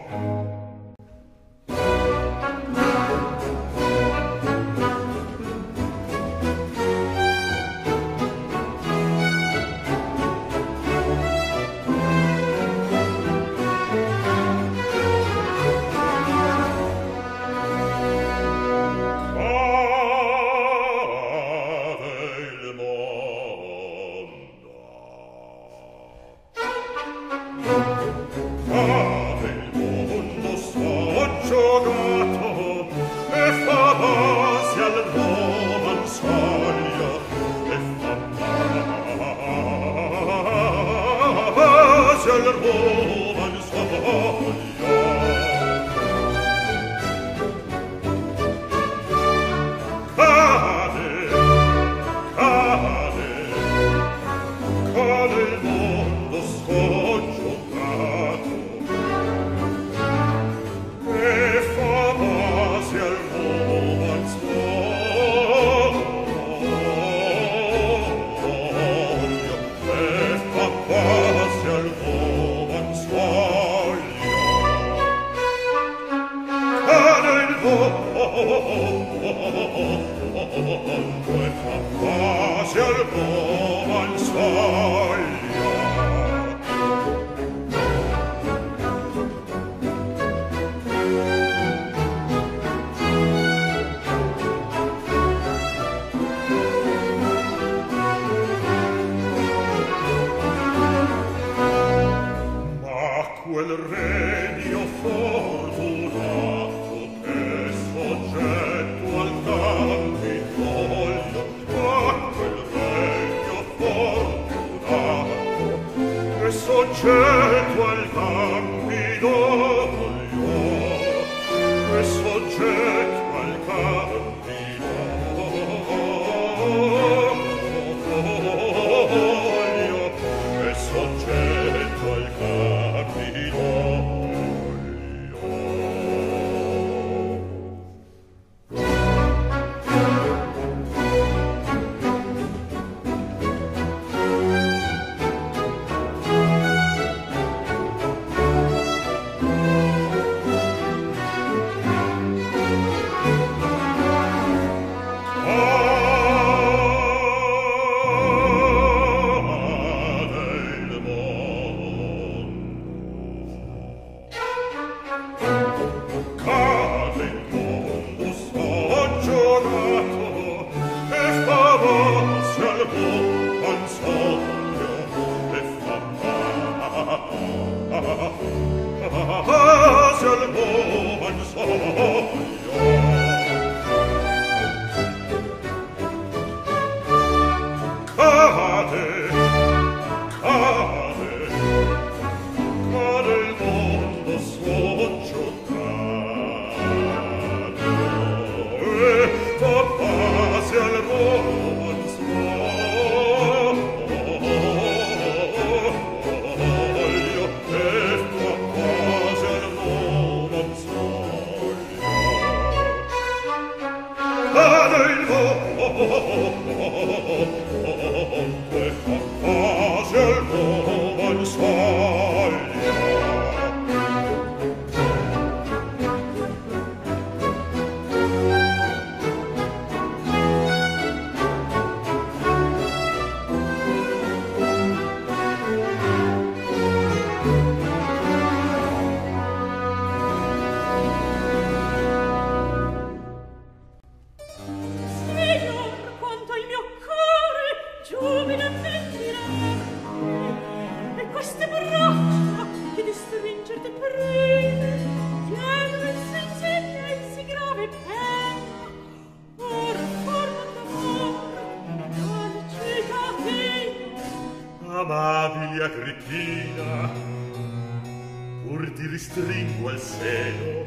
Amabili Agrippina, pur ti ristringo al seno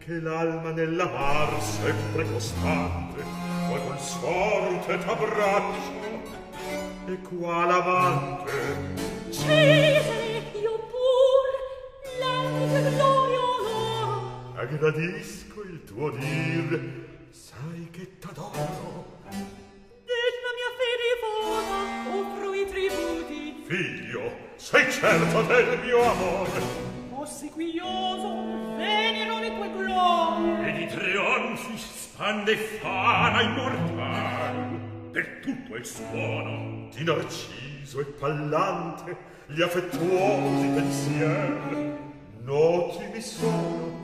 che l'alma nella mar sempre costante qual consorte t'abbraccio e qual amante Cesare io pur l'arte gloria onor aggradisco il tuo dir sai che t'adoro della mia fede vola offro i tributi figlio sei certo del mio amore ossequioso venero le tue glorie e di trionfi spande fama immortal per tutto il suono di narciso e pallante gli affettuosi pensier noti mi sono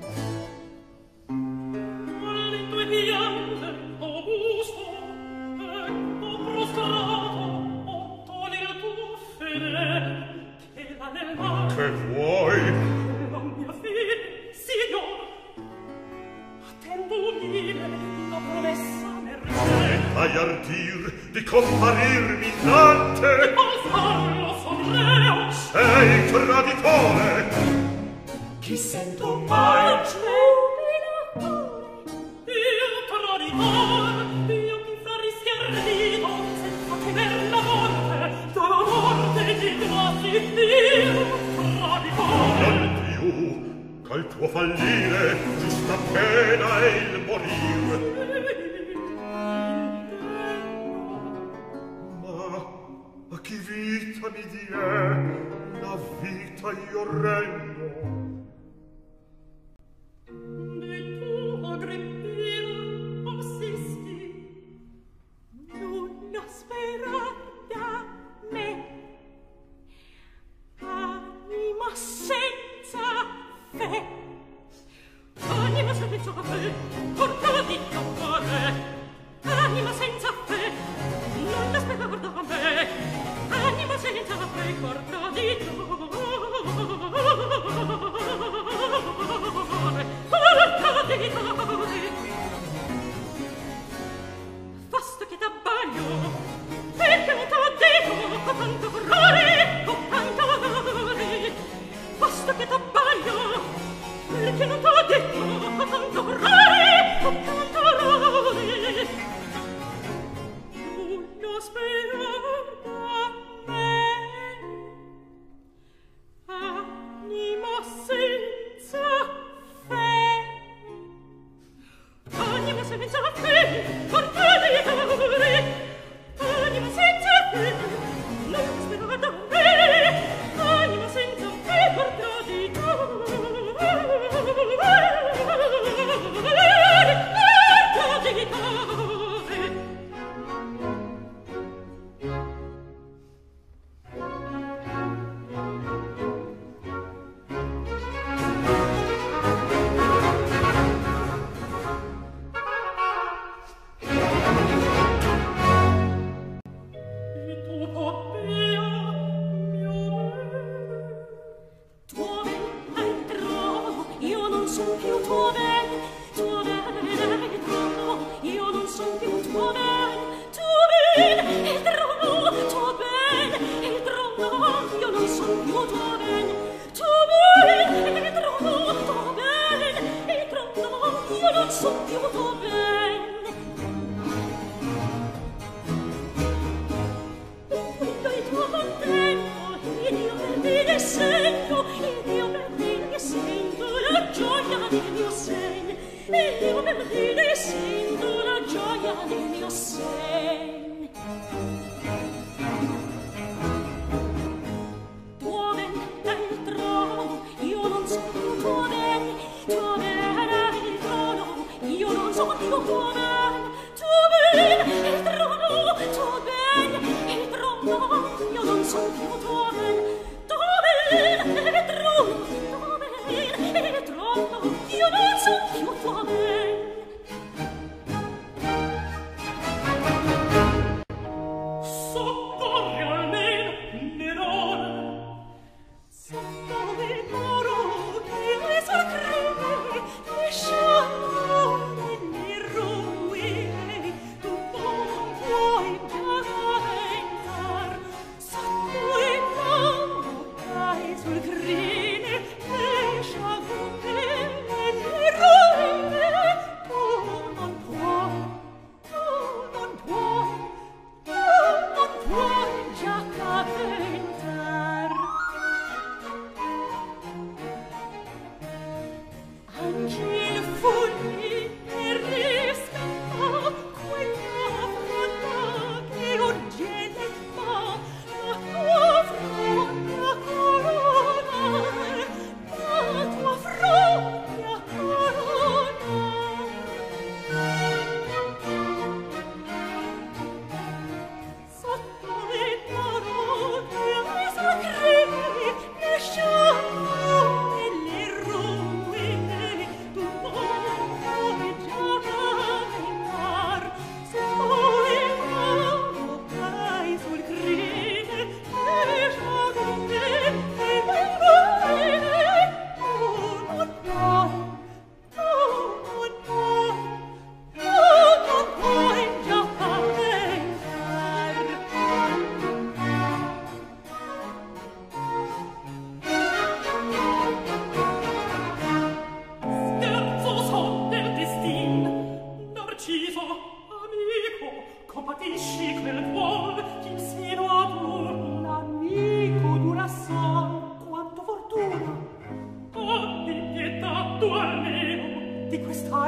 alle tue piante augusto ecco prostrato ottoni il tuo fedele che va nel mar che vuoi mia fine, signor, attendo umile la promessa mercè. hai ardir di comparirmi innante Di falsarlo son reo. sei traditore Chi sento mai giubila cuore. Io traditore, io chi fra rischiardito, senza temer la morte, dalla morte di grassi, io traditore. Al tuo fallire giusta pena è il morir ma a chi vita mi die la vita io rendo E tu, Agrippina, assisti nulla sperar da me anima senza fe anima senza fe porta di amore anima senza fe non l'aspettava da me anima senza fe porta di amore porta di amore basta che t'abbaglio perché non t'ho detto con tanto orrore con tanto orrore basta che t'abbaglio perché non t'ho detto con tanto orrore con tanto orrore nulla sperar da me anima senza fe anima senza fe porta di amore anima senza fe non sperar da me anima senza fe porta di amore porta di amore e tu Poppea mio bene tuo bene al trono io non son più tuo bene tuo bene al trono io non son più tuo bene tuo bene il trono tuo bene il trono io non son più tuo bene tuo bene il trono tuo bene il trono io non son più tuo bene il tuo contento ed io per te ne sento ed io per te ne sento la gioia del mio sen ed io per te ne sento la gioia del mio sen tuo ben il trono io non so più tuo ben tuo ben il trono io non so più tuo ben tuo ben il trono tuo ben il trono io non so più tuo ben tuo ben il trono tuo ben il trono io non so più tuo ben soccorri almeno Nerone soccorri il moro che esacreme lasciando nelle ruine tu non puoi paventar sotto il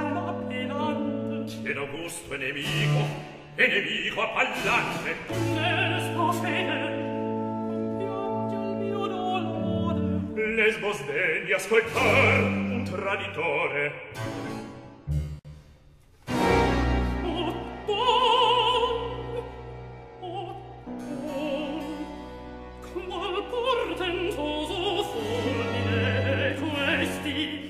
spalla pedante. Che d'Augusto è nemico, è nemico appallante. Lesbo fede, Piange al mio dolore. Lesbo sdegni ascoltar un traditore. o don, o don, qual portentoso fulmine questi.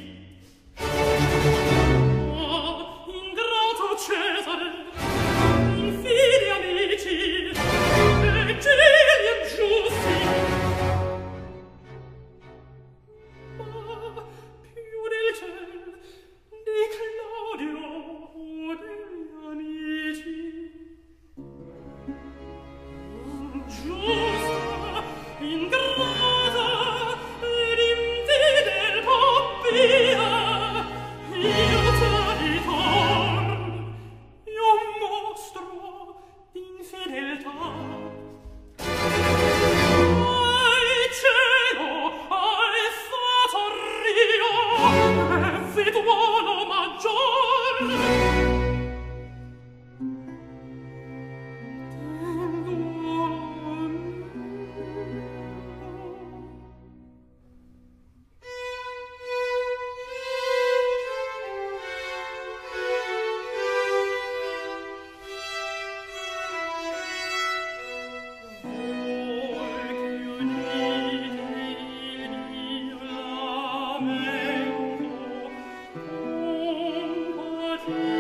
Ah, ingrato Cesare, infidi amici, e geli ingiusti. Ma più del ciel di Claudio o degli amici. Giusta, ingrata ed infidel Poppia, io traditor, io mostro d'infedeltà. Ai cielo, ai fato rio, e veduolo maggior. Thank you.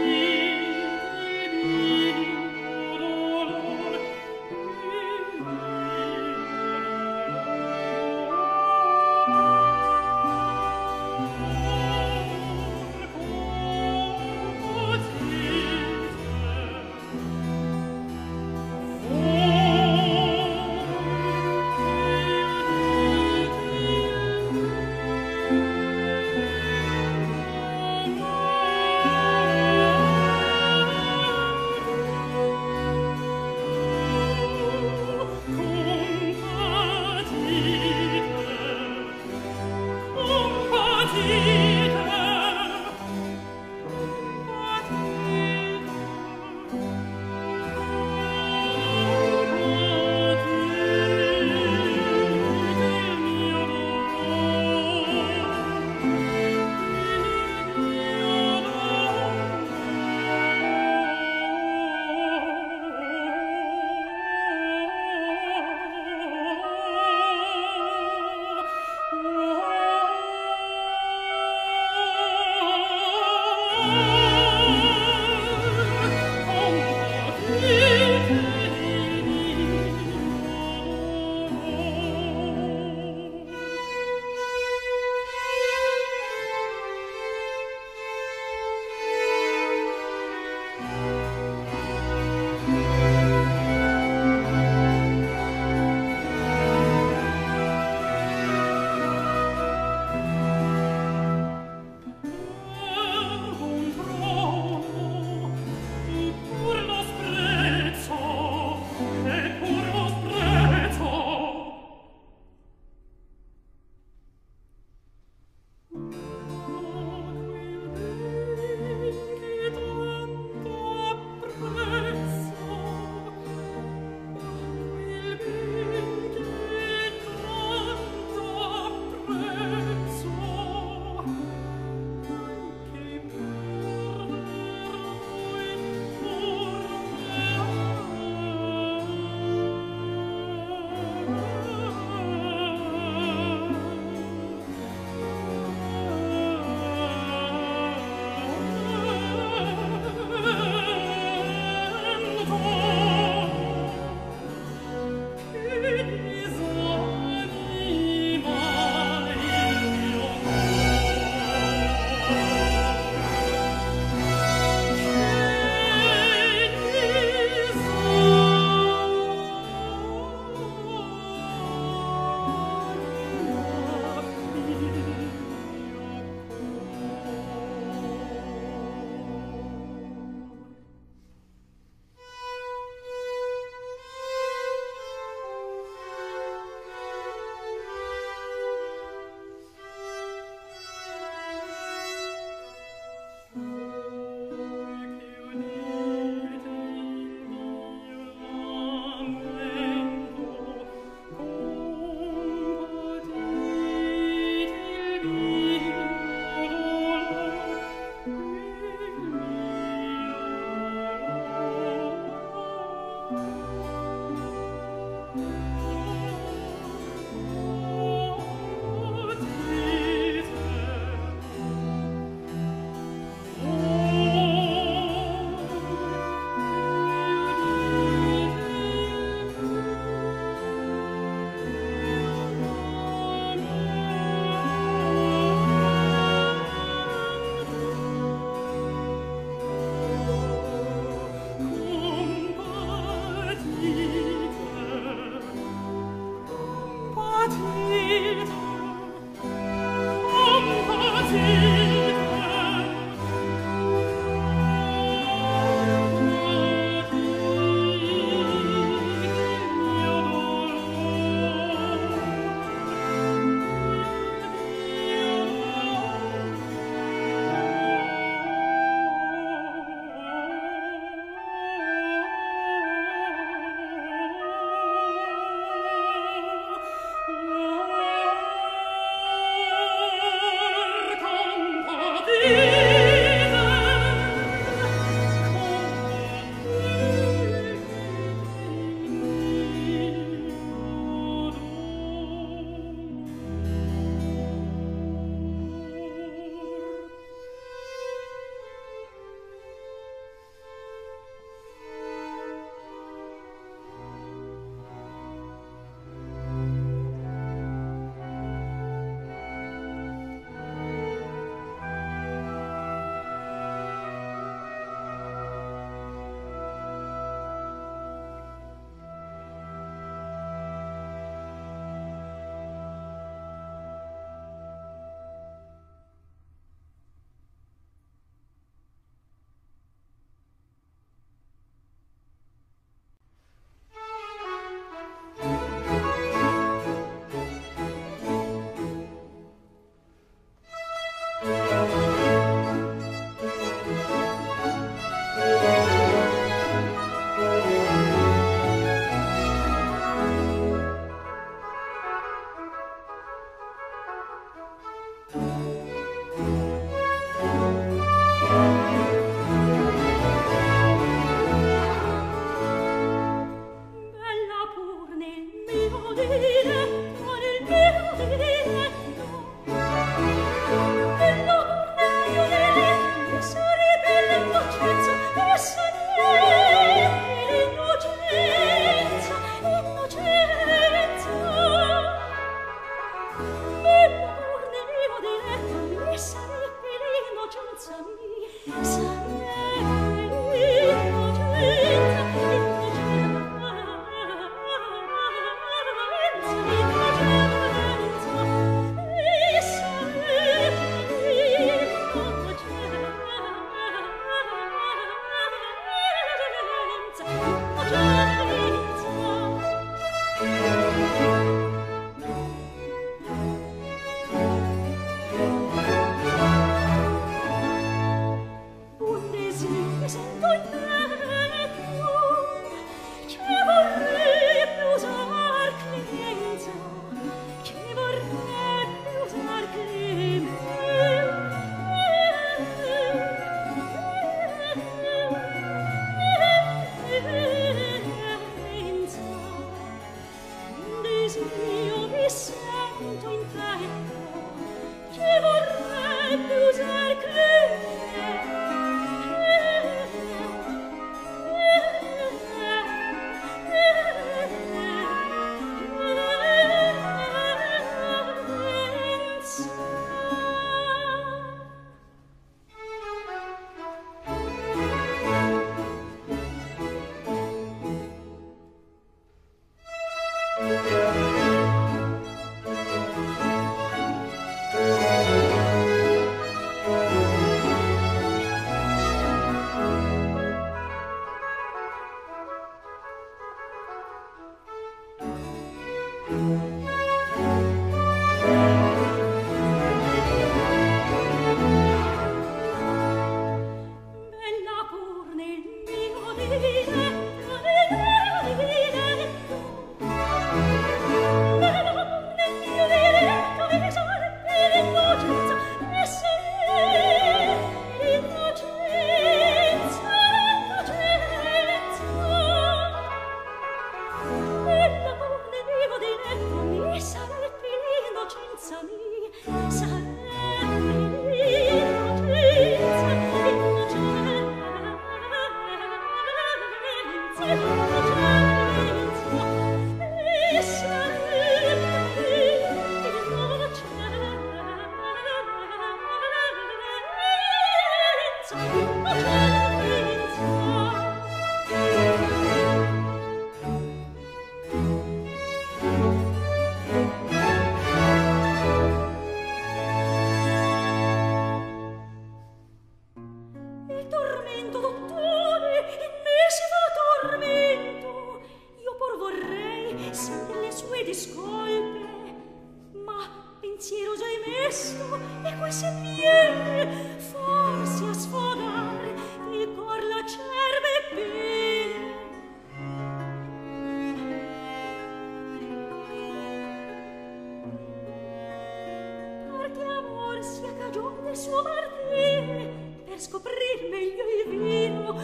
Sia cagione suo martire per scoprir meglio il vino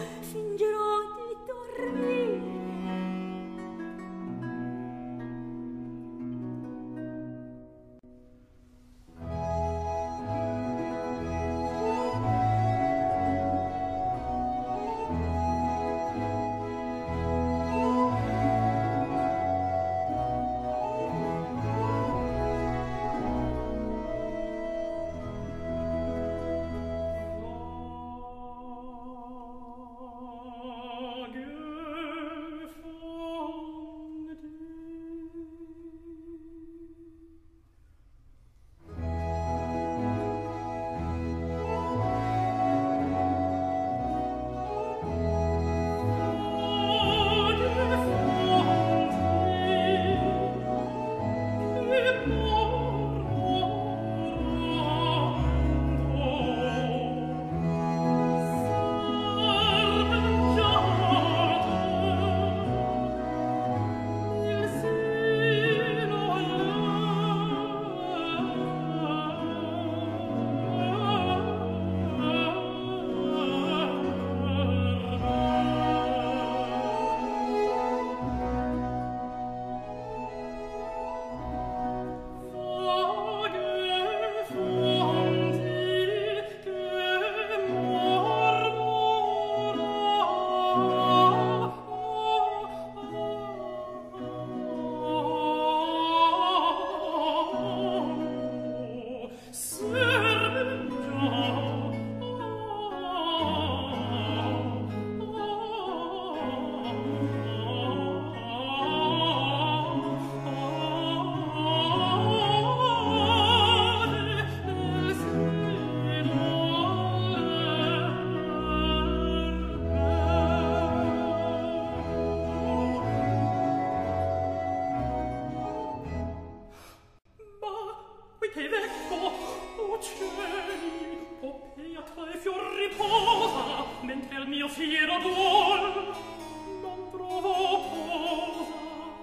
che vecco, o cieli, Popea tra i fior riposa, mentre al mio fiero duol non trovo posa.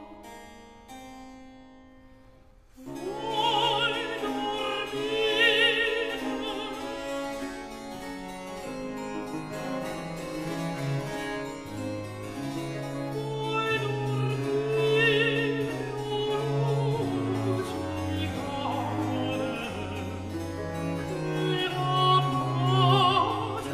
Voi dormite, voi dormite, o luce di cane, e la pace,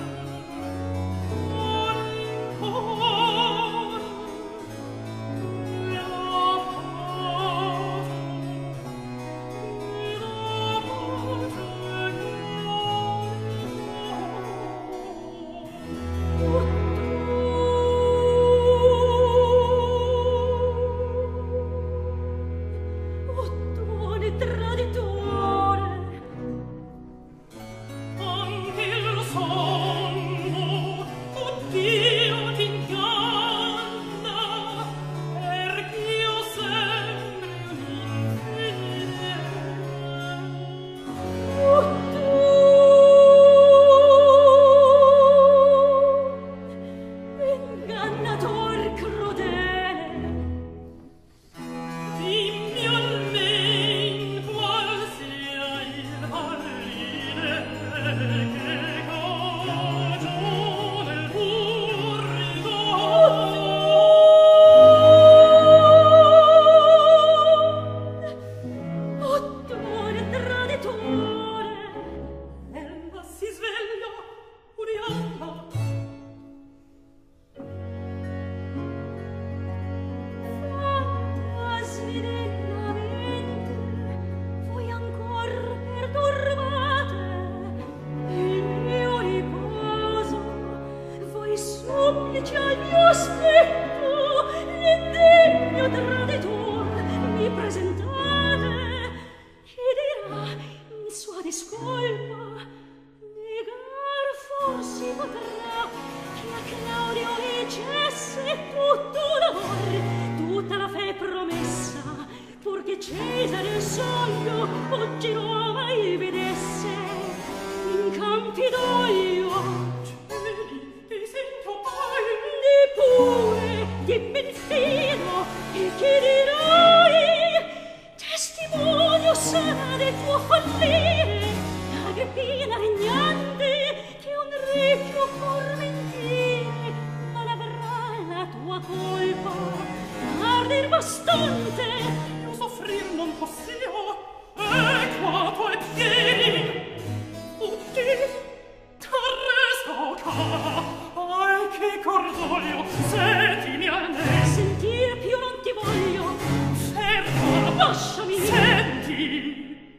Ottone traditore, anche il sonno, oddio t'inganna, perch'io sempre un'infedele. Ottone, ingannator crudele, dimmi almen qual sia il fallire, che cagione il tuo ritorno. Ottone traditore, ella si sveglia, udiamo. Fantasmi della mente, voi ancor perturbate il mio riposo, voi supplici al mio aspetto, l'indegno traditor mi presentate. Chi dirà in sua discolpa, negar forse potrà che a Claudio ricesse tutto l'amor, tutta la fe promessa, purché Cesare il sogno oggi lo mai vedesse. In campi d'oglio, cieli, ti sento poi, di pure, dimmi il filo, e chi dirai? Testimonio sarà del tuo fallire, Agrippina regnante, che un re più pur mentire non avrà la tua colpa. Ardir bastante, io soffrir non possio, e qua tuoi piedi, tutti, t'arresto cara. Ai, che cordoglio, sentimi almeno. Sentir più non ti voglio, ferma, lasciami. Senti,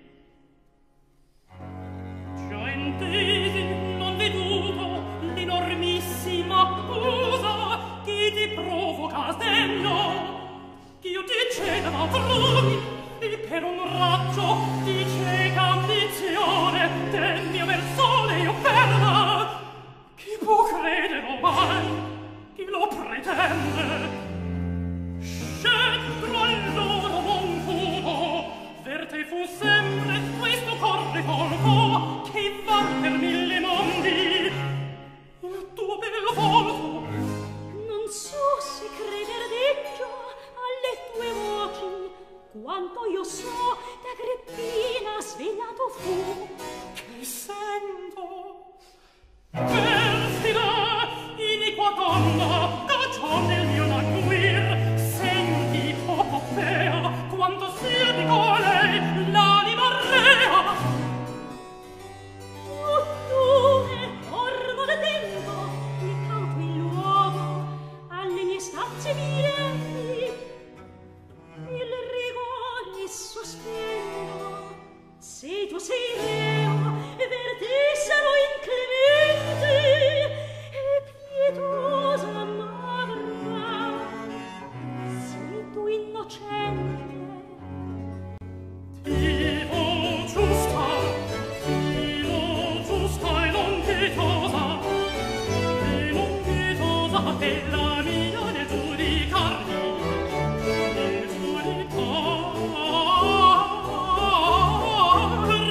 già intesi, non veduto l'enormissima accusa, chi ti provoca sdegno, ch'io ti ceda altrui, e per un raggio di cieca ambizione del mio bel sole io perda. Chi può credere mai, chi lo pretende? Scendro allora non puto, ver te fu sempre questo corre colpo, che va per mille mondi il tuo bel volto. Non so se creder degno alle tue voci, quanto io so d'Agrippina svegliato fu. Che sento? Perfida, iniqua donna, cagion del mio languir, senti, o Popea, quanto sia di colei l'anima rea. Ottone, ormo da tempo, mi campo il luogo, alle mie stanze mirei, il rigore sospendo. Se tu sei reo, per te sarò inclemente, e pietosa magra. Se tu innocente, Dio giusta, Dio giusta e non pietosa, e non pietosa che la mia ne giudicarmi, ne giudicar.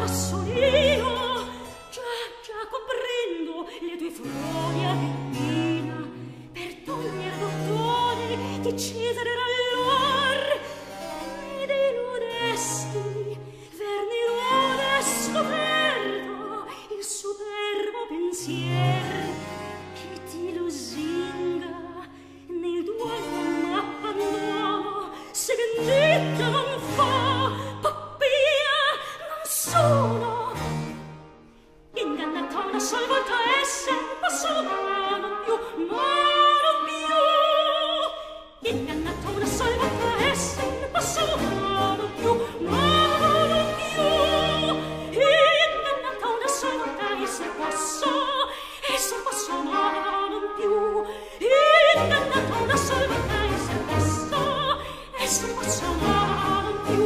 t'assolino, già, già comprendo le tue furie Avellina, per togliere dottore di Cesare rallor, ed illudesti, Vernirone scoperto, il superbo pensier che ti lusinga nel duomo m'abbandono, se vendetta non fa, pappia non sono. Ingannata una sol volta esse, posso ma non più, ma non più. Ingannata una sol volta esse, posso ma non più, ma non più. Ingannata una sol volta esse, posso, esse posso ma non più. Ingannata una sol volta esse, posso, esse posso ma non più.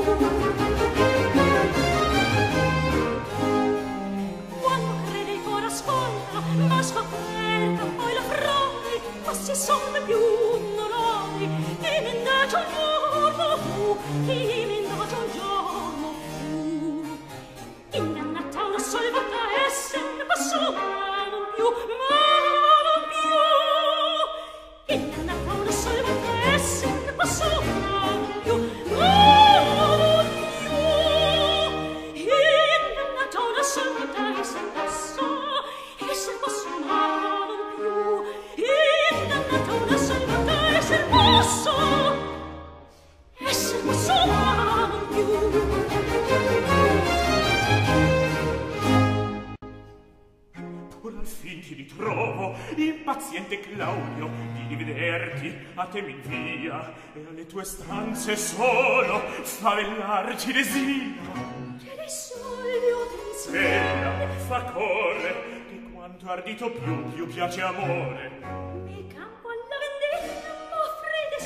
Ma scoperta poi la frode, ma si sono più onorati, che mendaggio il giorno fu, che mendaggio il giorno fu. Ingannata una sola volta esse, posso ma non più, ma non più. Ingannata una sola volta esse, posso ma non più, ma non più. Ingannata una sola volta esse, posso, esse posso ma non più. Ingannata una sola volta esse, posso, esse posso ma non più. Pur al fin ti ritrovo, impaziente Claudio, di vederti a te mi invia, e alle tue stanze solo favellarci desio. Che ne soglio pensiero Ella fa corre, che quanto ardito più, più piace amore. nel campo alla vendetta m'offre il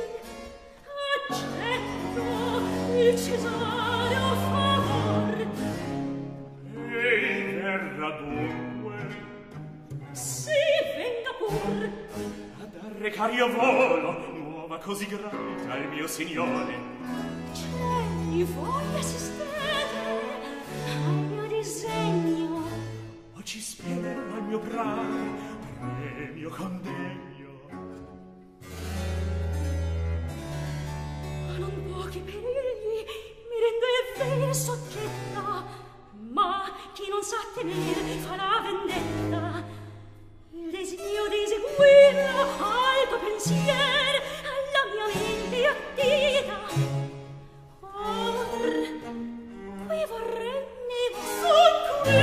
destin, accetto il Cesareo favor. Ei verrà dunque Sì, venga pur. ad arrecar io volo, nuova così grata al mio signore. Cieli, voi assistete al mio disegno. O ci spiederò al mio bravo premio condegno. Ma non pochi perigli mi rende vera soggetta, ma chi non sa tenere farà vendetta. Il designio di eseguire alto pensier alla mia mente attira. Or, qui vorrei mi son qui,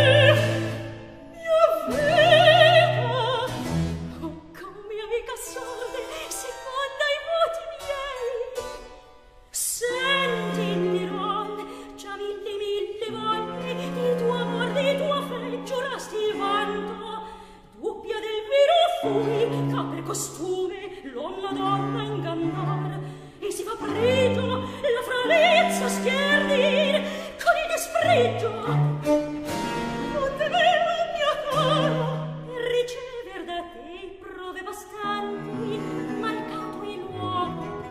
mia vita, oh, come amica sorte, seconda i voti miei. Senti, Liron, già mille mille volte di tuo amor, di tua fe, giurasti il vanto. Dubbia del vero fui, che per costume l'uom la donna ingannar, e si fa pregio la frarezza schierdir con il dispregio. Non temevo, mio caro, per ricever da te prove bastanti, mancato il luogo.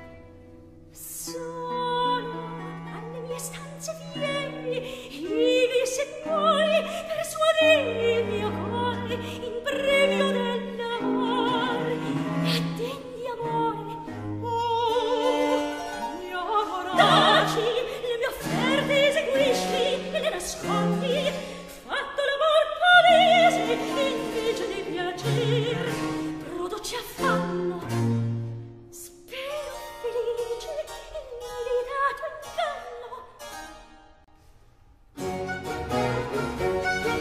Solo alle mie stanze vieni, ivi se puoi persuadere il mio cuore in premio dell'amore, e attendi amore. Oh, mio amore, taci le mie offerte, eseguisci e le nascondi, fatto l'amor palese invece di piacer, produce affanno. Spero felice invitato inganno.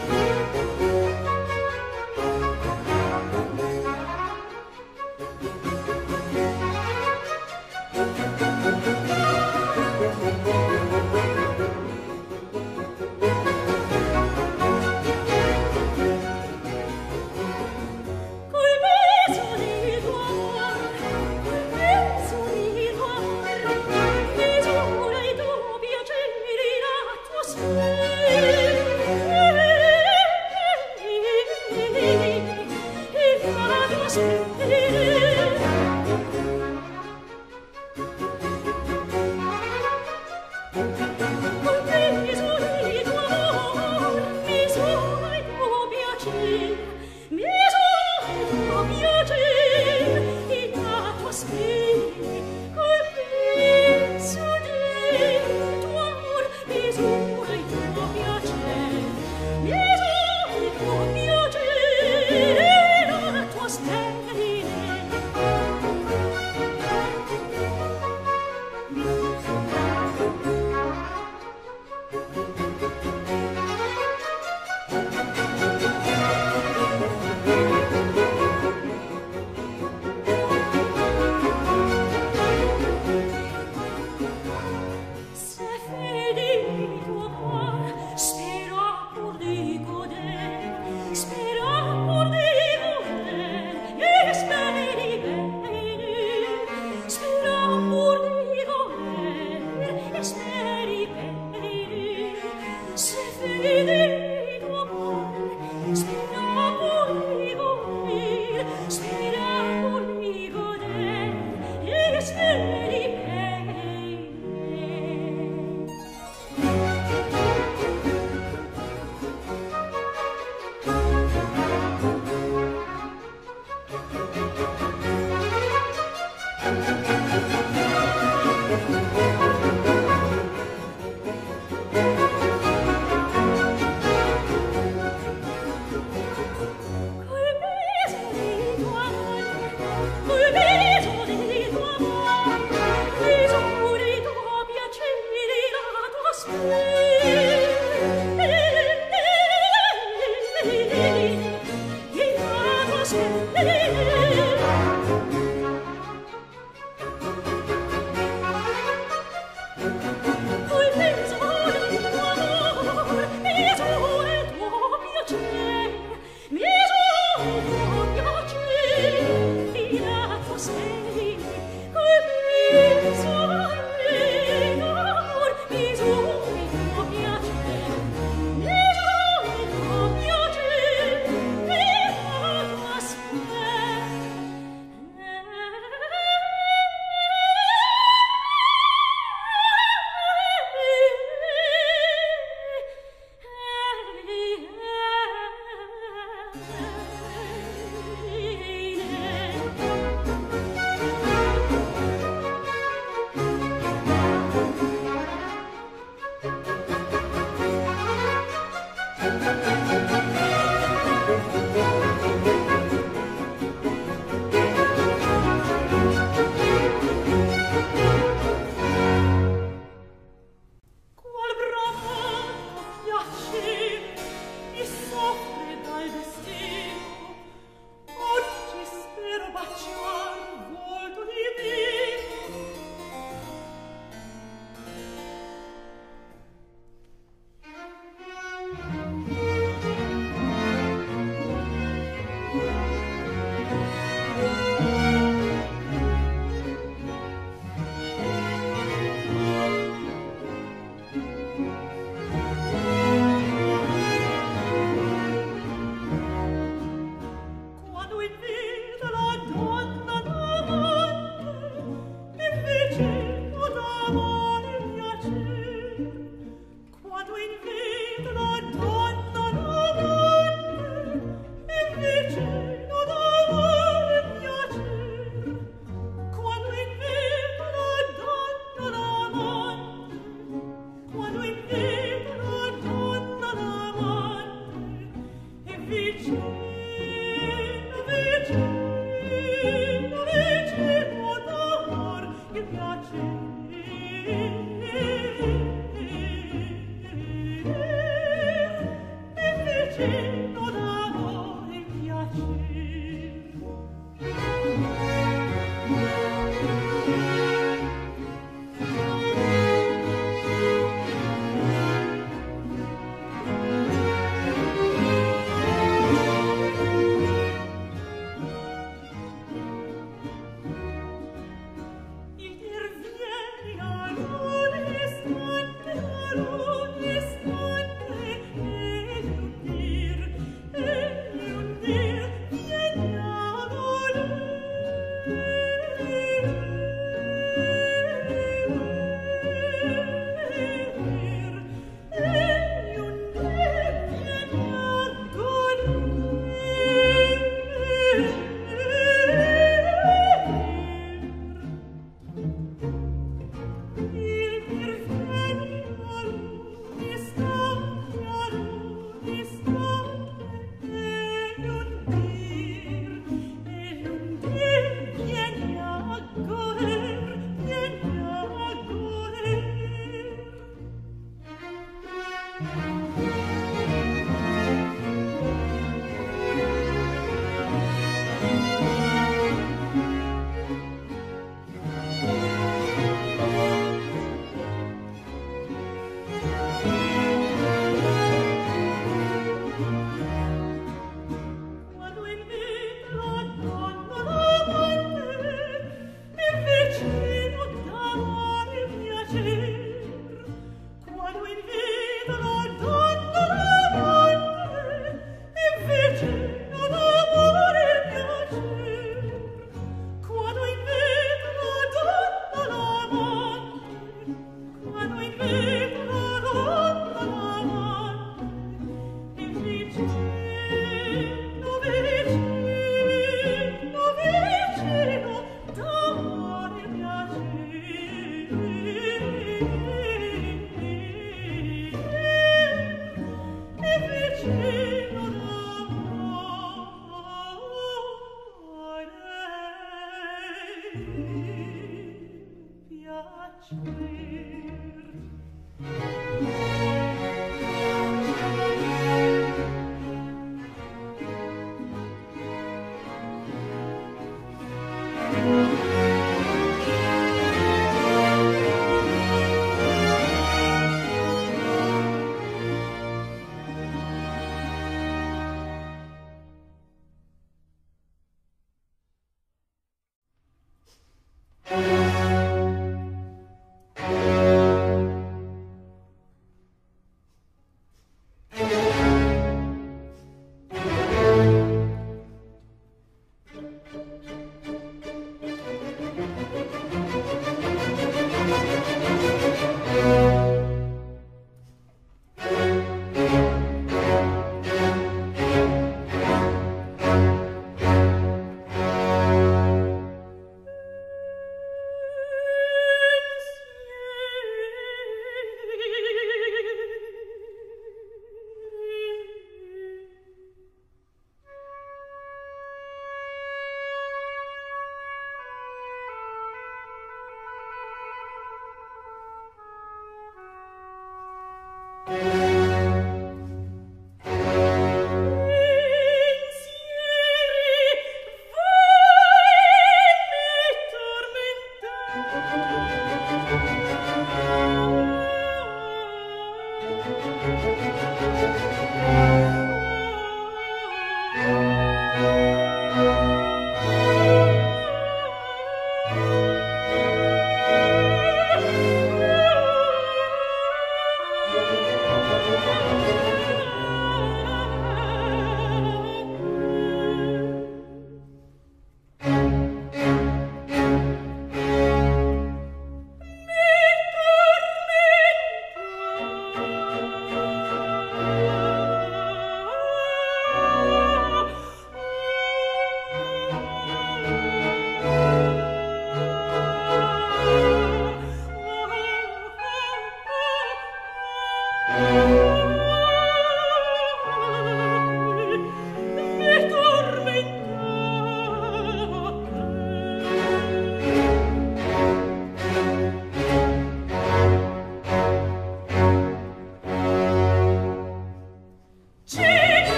Quando invito la donna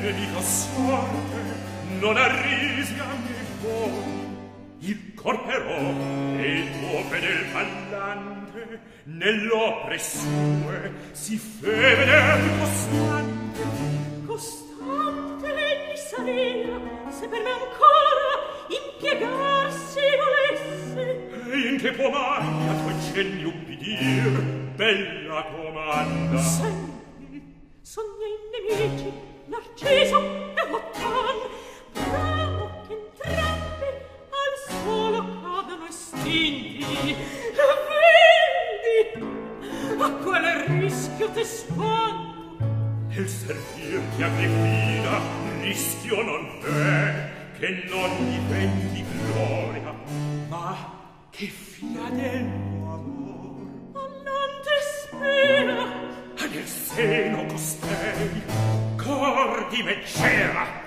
benedita sorte non arrisi a miei buoni. Il cor però e il tuo fedel ballante nell'opre sue si fe veder costante. Costante egli saria se per me ancora impiegarsi volesse. E in che può mai a tuoi cenni ubbidir, bella comanda? Senti, son miei nemici, Narciso e Ottan, bravo che entrambi al suolo cadano estinti. E vedi, a quale rischio te spanno? Il servirti a Grifida rischio non è, che non diventi gloria, ma che fia del tuo amor. Ma non ti spera nel seno costei cor di Megera.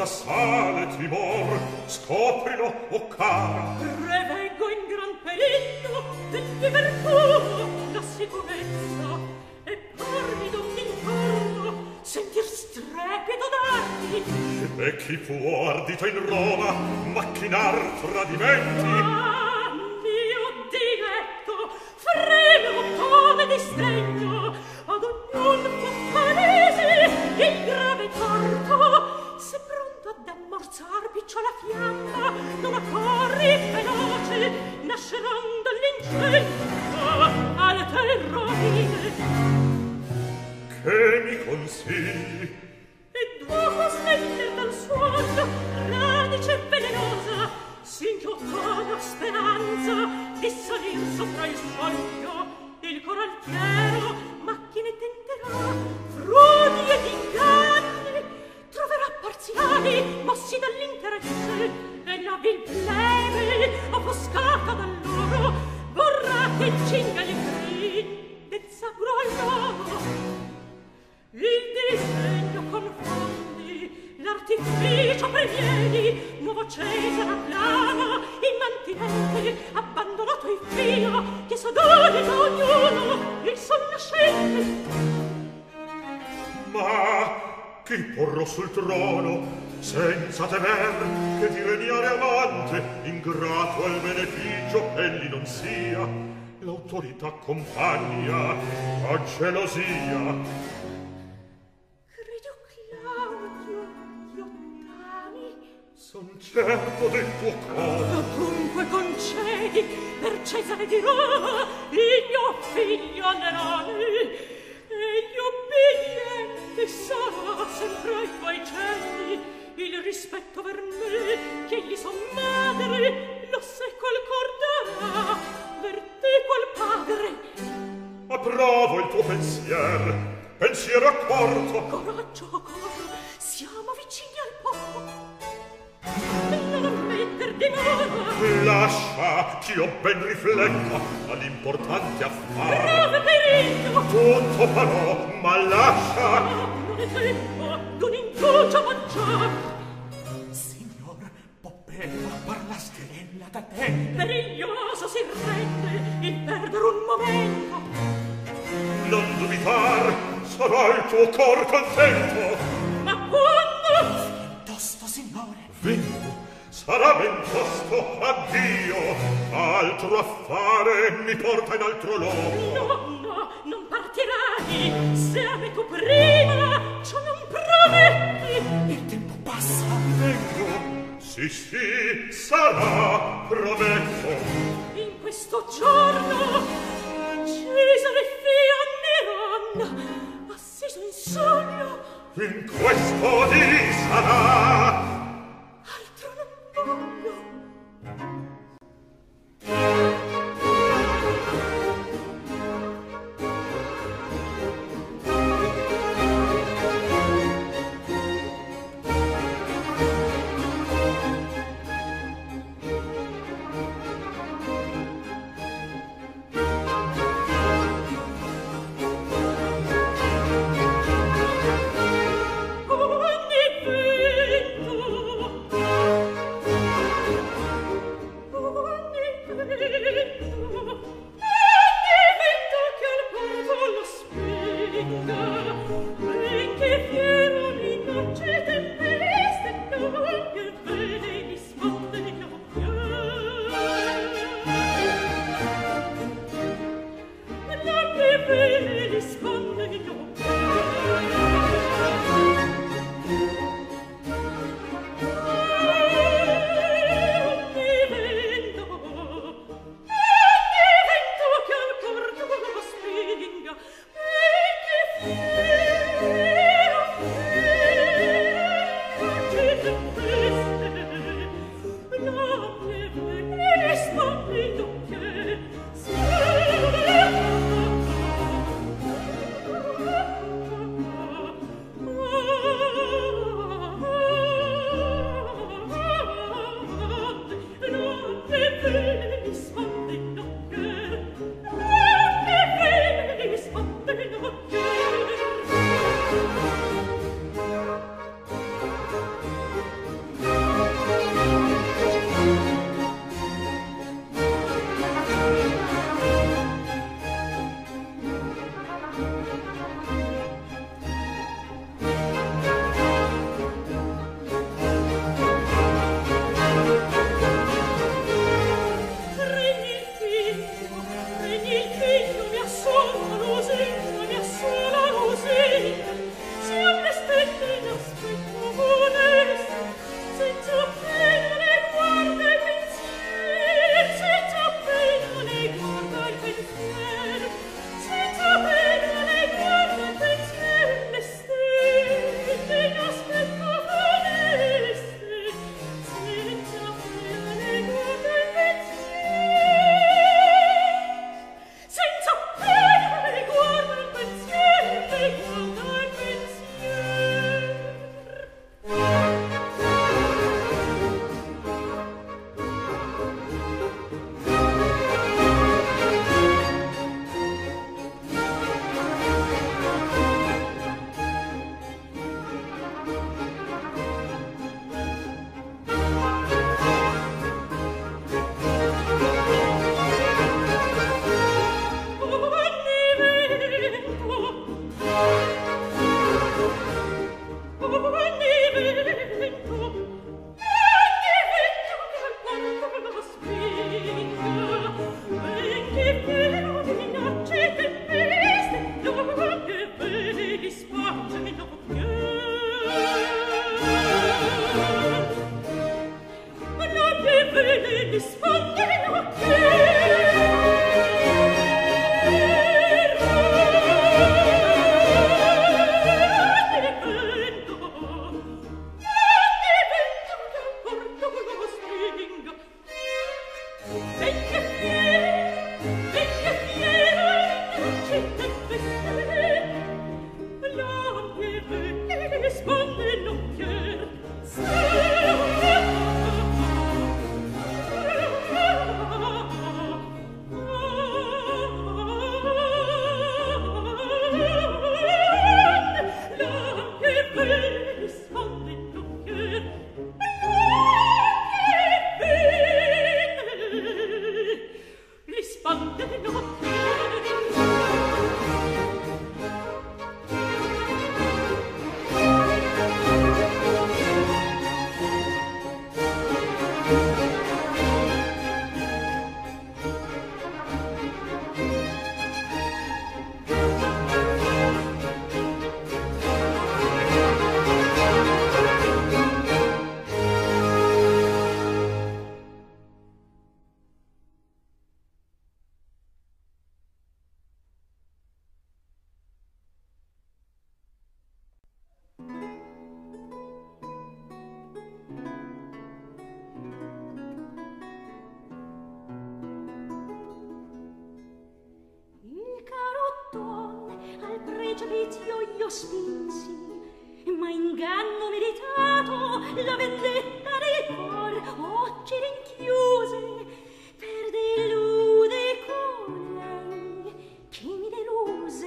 t'assale timor, scoprilo, o cara. Prevengo in gran periglio del viver tuo la sicurezza, e parmi d'ogni sentir strepito d'arti. E chi fu ardito in Roma macchinar tradimenti? Ah, mio diletto, freno tone di sdegno, ad ognun fu palese il grave torto. Se pronto ad ammorzar picciola fiamma, non accorri veloce, nasceran dall'incendio alle terrorine. Che mi consigli? E dopo smetter dal suono, radice velenosa, s'inghiottò la speranza di salir sopra il soglio. Il coraltiero macchine tenterà, frodi ed inganni, troverà parziali mossi dall'interesse, e la vil plebe, offuscata dall'oro, vorrà che cinga il grin del sacro loro. Il disegno confondi, l'artificio previeni, nuovo Cesare acclama, immantinente, abbandonato il fio, che s'adonita ognuno il son nascente. Ma chi porrò sul trono, senza temer che di regnare amante, ingrato al beneficio egli non sia, l'autorità compagna a gelosia. Son certo del tuo coro. Dunque concedi per Cesare di Roma il mio figlio Nerone, e gli ubbidienti sarà sempre ai tuoi cenni il rispetto per me, che gli son madre, lo sai col cor darà per te qual padre. Approvo il tuo pensier, pensiero accorto. Coraggio, coro, siamo vicini al poco. Non metter dimora. Lascia, ch'io ben rifletta all'importante affare. Grave periglio. Tutto farò, ma lascia. Non è tempo d'un indugio maggior. Signor, Poppello, parlaste ella da te. Periglioso si rende il perdere un momento. Non dubitar, sarà il tuo cor contento. Ma quando? Tosto, signore. Vengo, sarà ben tosto, addio. Altro affare mi porta in altro luogo. No, no, non partirai. Se a me tu prima ciò non prometti. Il tempo passa. Vengo, sì, sì, sarà, prometto. In questo giorno Cesare fio Neron, assiso in sogno, In questo dì sarà. altro non voglio. Ogni precipizio io spinsi, ma inganno meditato la vendetta del cor oggi rinchiuse per delude colei che mi deluse.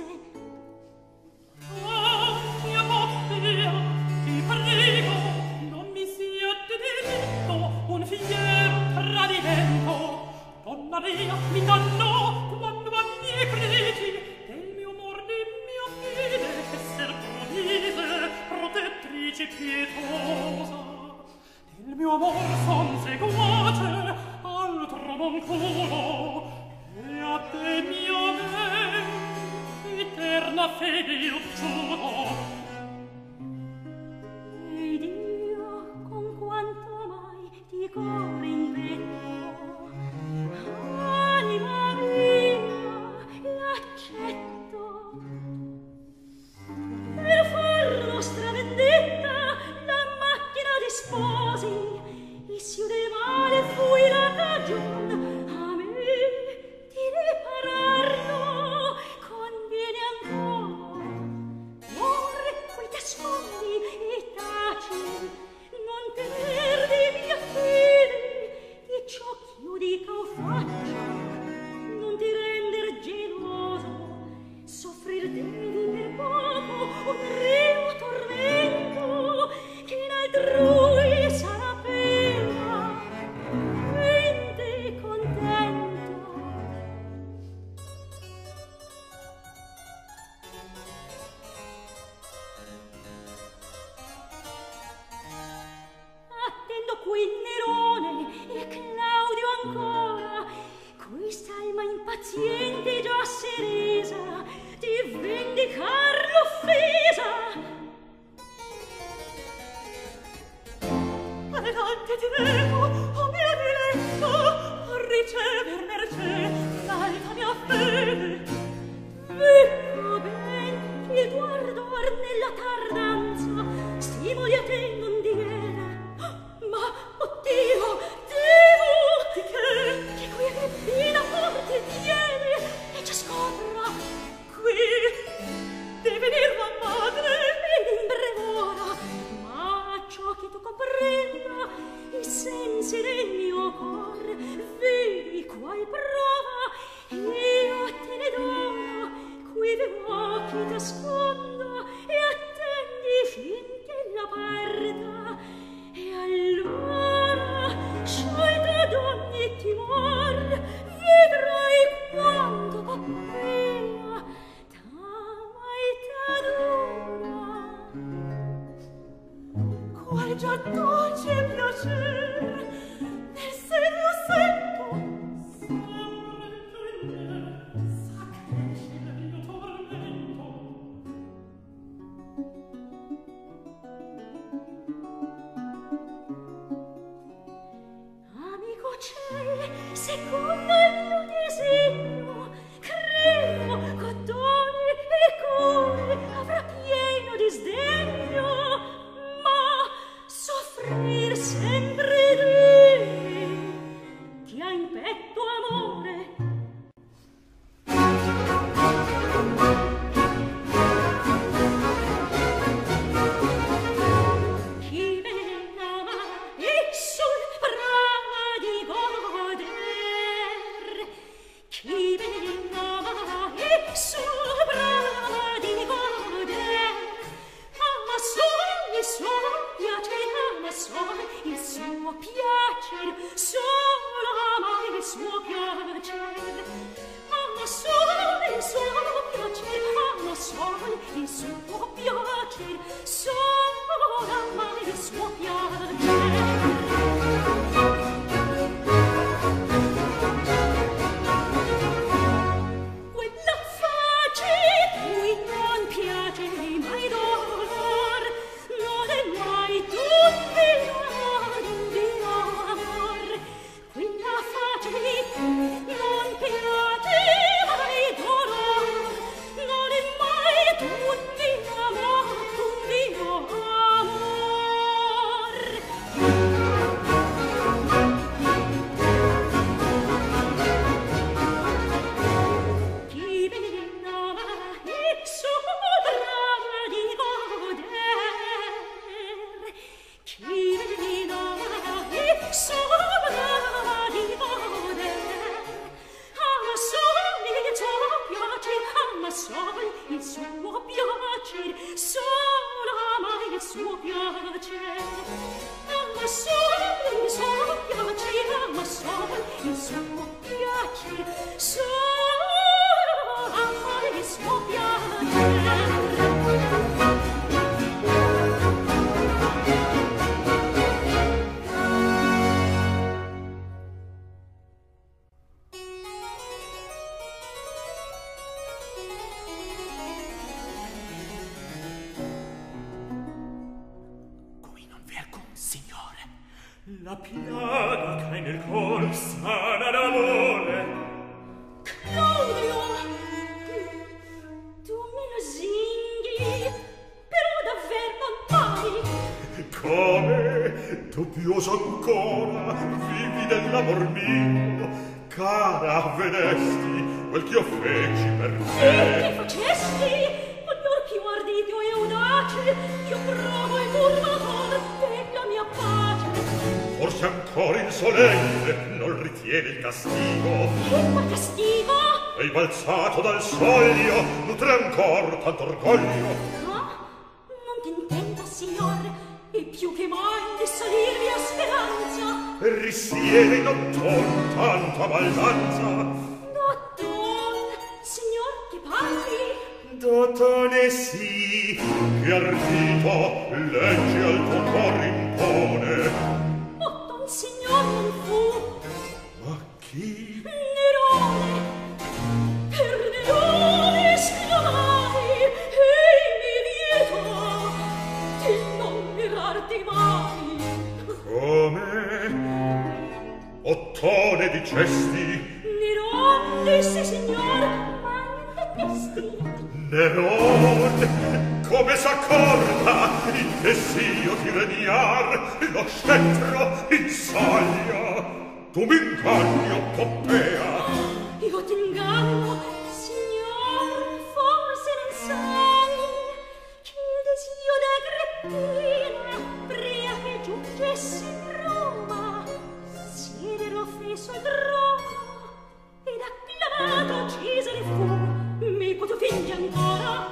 Ah, mia Matteo, ti prego, non mi sia diritto un fiero tradimento. Donna Rea mi dannò quando a miei pregi del mio amor di mio fine esser provvise, protettrice pietosa. Del mio amor son seguace, altro non curo, e a te mio me, eterna fede io giuro. Ed io con quanto mai di cuore invento, anima mia, l'accetto. Per far nostra vendetta la macchina disposi, issue del male fui la cagion, a me di ripararlo conviene ancora. Or qui t'ascondi e taci, non temer di mia fede, di ciò ch'io dica o faccia, non ti render geloso, soffrir devi per poco un reo tormento, che in altrui sarà pena, in te contento. Attendo qui Nerone e Claudio ancora, quest'alma impaziente già seresa di vendicar l'offesa. Adelante ti prego, o mia diletta, a ricever mercé l'alta mia fede. Ecco ben il tuo ardor nella tardanza stimoli a te non diviene. Ma, oh Dio, Dio, di che? Che qui Agrippina forte tiene e ci scopra. Qui deve venir la madre ed in breve ora, ma ciò che tu comprenda i sensi del mio cor, vedi qual prova io te ne do, qui ve occhi t'asconda e attendi finché la perda, e allora sciolta d'ogni timor vedrai quanto Poppea t'ama e t'adora. Qual già dolce piacer nel segno sento, sempre più in me s'accresce il mio tormento. Amico cielo, secondo il mio disegno, credo cottone e core avrà pieno di sdegno, ma soffrir sempre lei che ha in petto amore. Chi me n'ama e sul brama di goder, chi me n'ama e sul brama di goder, ama solo il suo piacere, ama solo il suo piacere, solo ama il suo piacere, ama solo il suo piacere, ama solo il suo piacere, solo ama il suo piacere. Quella face cui non piace mai dolor, non è mai tutti di amor. Quella face non piace mai dolor, non è mai tutti amor, tutti amor. Chi me n'ama e sovrana di goder, chi me n'ama e sovrana di goder, ama solo il suo piacere, ama solo il suo piacere, solo ama il suo piacere, ama solo il suo piacere, ama solo il suo piacere, solo ama il suo piacere. Qui non v'è alcun signore. La piaga che hai nel cor sana d'amore. Claudio, tu me lo zinghi, però davvero non pari. Come? Tu pioso ancora, vivi dell'amor mio. Cara, vedesti quel ch'io feci per E te. che facesti? Ognor più ardito e audace, io provo e turbator della mia pace. Forse ancora insolente non ritiene il castigo. E qual castigo? Sei balzato dal soglio, nutre ancor tanto orgoglio. Ah, non t'intendo, signor, e più che mai di salirvi a speranza. E risiede in otton tanta baldanza. Dotton, signor, che parli? Dottone sì, che ardito legge al tuo cor impone. Dotton, signor, non fu Ma chi? Nerone, per Nerone sclamai, e mi vietò di non mirarti mai. Come? Ottone dicesti? Nerone, sì, signor, ma intendesti? Neron, come s'accorda in che s'io di regnar lo scettro in soglia? Tu m'inganni, o Poppea? Io t'inganno, signor, forse non sai che il desio da Agrippina, prima che giungessi in Roma, siedero offeso al trono ed acclamato Cesare fu. Mi potevo figli ancora?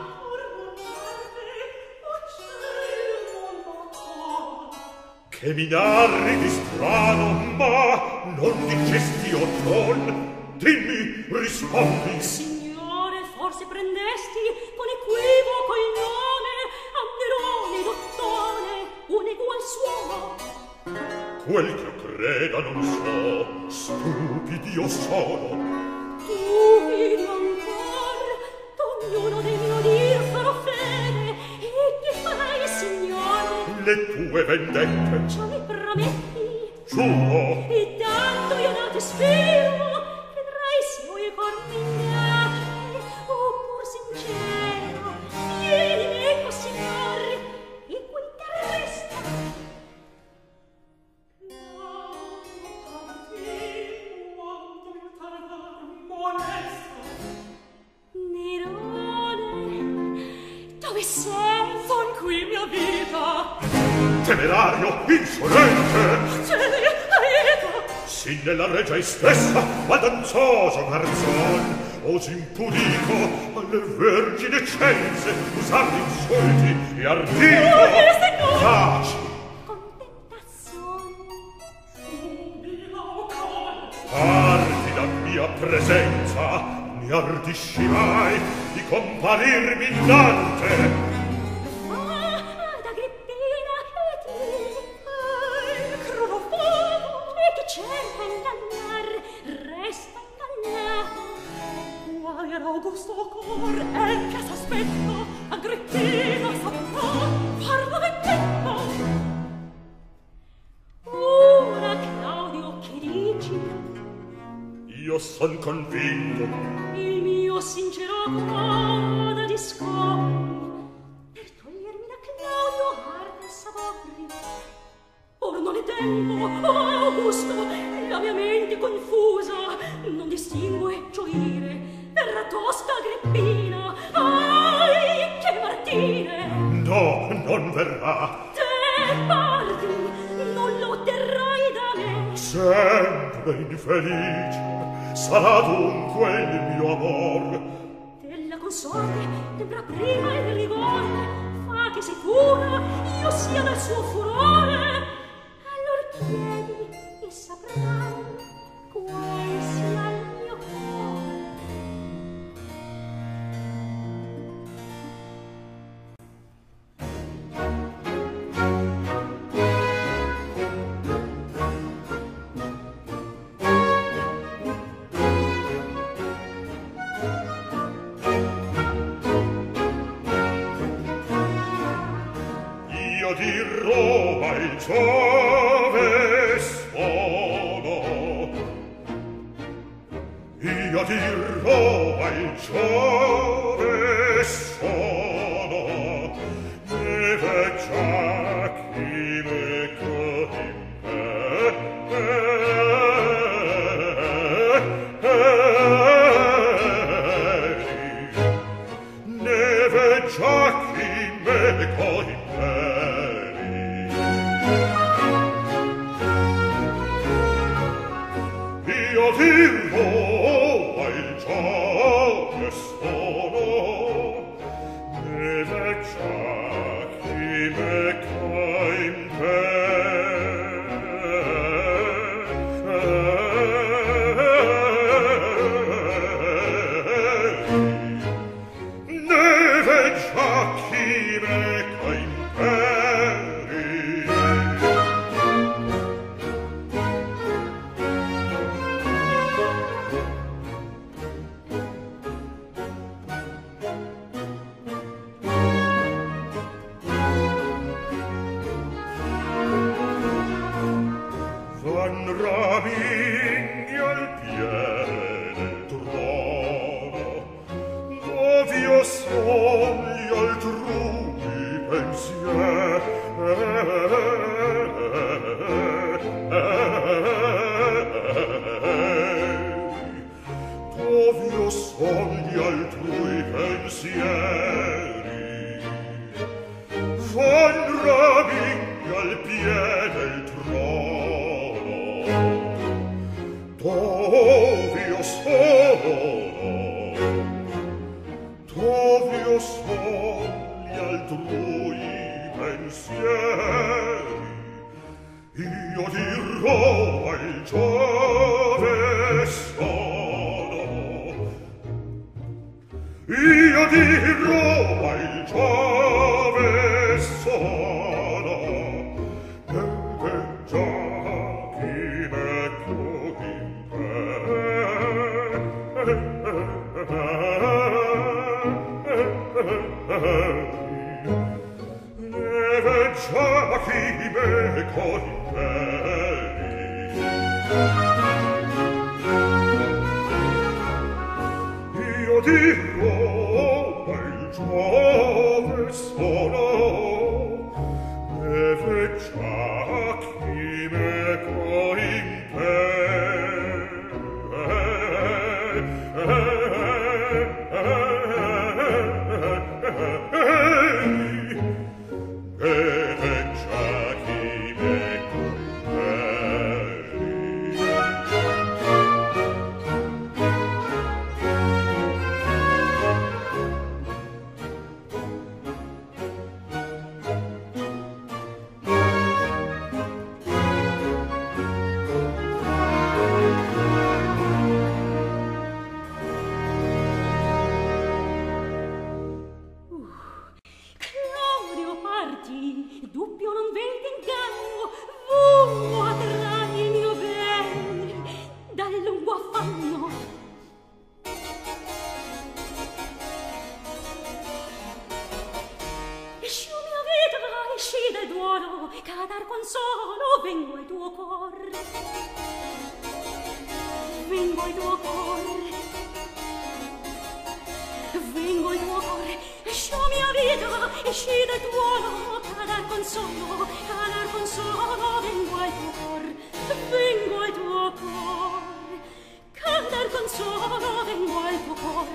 Che mi narri di strano, ma non dicesti Otton? Dimmi, rispondi. Signore, forse prendesti con equivoco il nome a Nerone, Dottone, un egual suono. Quel che creda non so, stupidio sono. Tu ancor, d'ognuno del mio dir farò fede, e che farai, signore? Le tue vendette. Ciò mi prometti? Giuro. E tanto io non ti spero, temerario, insolente. Cieli, aiuto! Sin nella regia istessa, al danzoso garzon, osi impudico alle vergini cenze, usar insulti e ardito. Oh, signor! Taci! Parti da mia presenza, mi ardisci mai di comparirmi innante. Ah, ad Agrippina e ti, ah, il cronofono e che cerca ingannar, resta ingannato. Qual era augusto cor e che s'aspetta, Agrippina saprà, farlo vendetta. Ora, Claudio, che dici? Io son convinto. Il mio sincero cuore di scopri per togliermi da Claudio arde sapori. Or non è tempo, oh Augusto, la mia mente confusa non distingue gioire per tosta Agrippina. Ai, che martire! No, non verrà. Te parti, non lo otterrai da me. Sempre infelice sarà dunque il mio amor. Della consorte tendrà prima il rigore, fa che sicura io sia del suo furore. Allor chiedi e saprai qual sia il mio cuore. Io di Roma il Giove sono. Io di Roma il Giove sono. Neve già chi me coimperi. Neve già chi me coimperi. Io dirò al Giove sono, neve già chi me coimperi. Neve già chi me coimperi. Van ramigli al piede del trono, dov'io son gli altrui pensieri. Dov'io son gli altrui pensieri. Van ramigli al piede del trono, dov'io sono, dov'io son gli altrui pensieri. Io dirò al Giove sono. Io dirò al Giove sono. Neve già chi me coimperi. Neve già chi me coimperi. Io dirò al Giove sono, neve già chi me coimperi. Neve già affanno. Esci mia vita, esci del duolo, cadar consolo, vengo ai tuo cor. Vengo ai tuo cor. Vengo ai tuo cor, esci mia vita, esci del duolo, cadar consolo, cadar consolo, vengo ai tuo cor. Vengo al tuo cor, cadar consolo, vengo al tuo cor.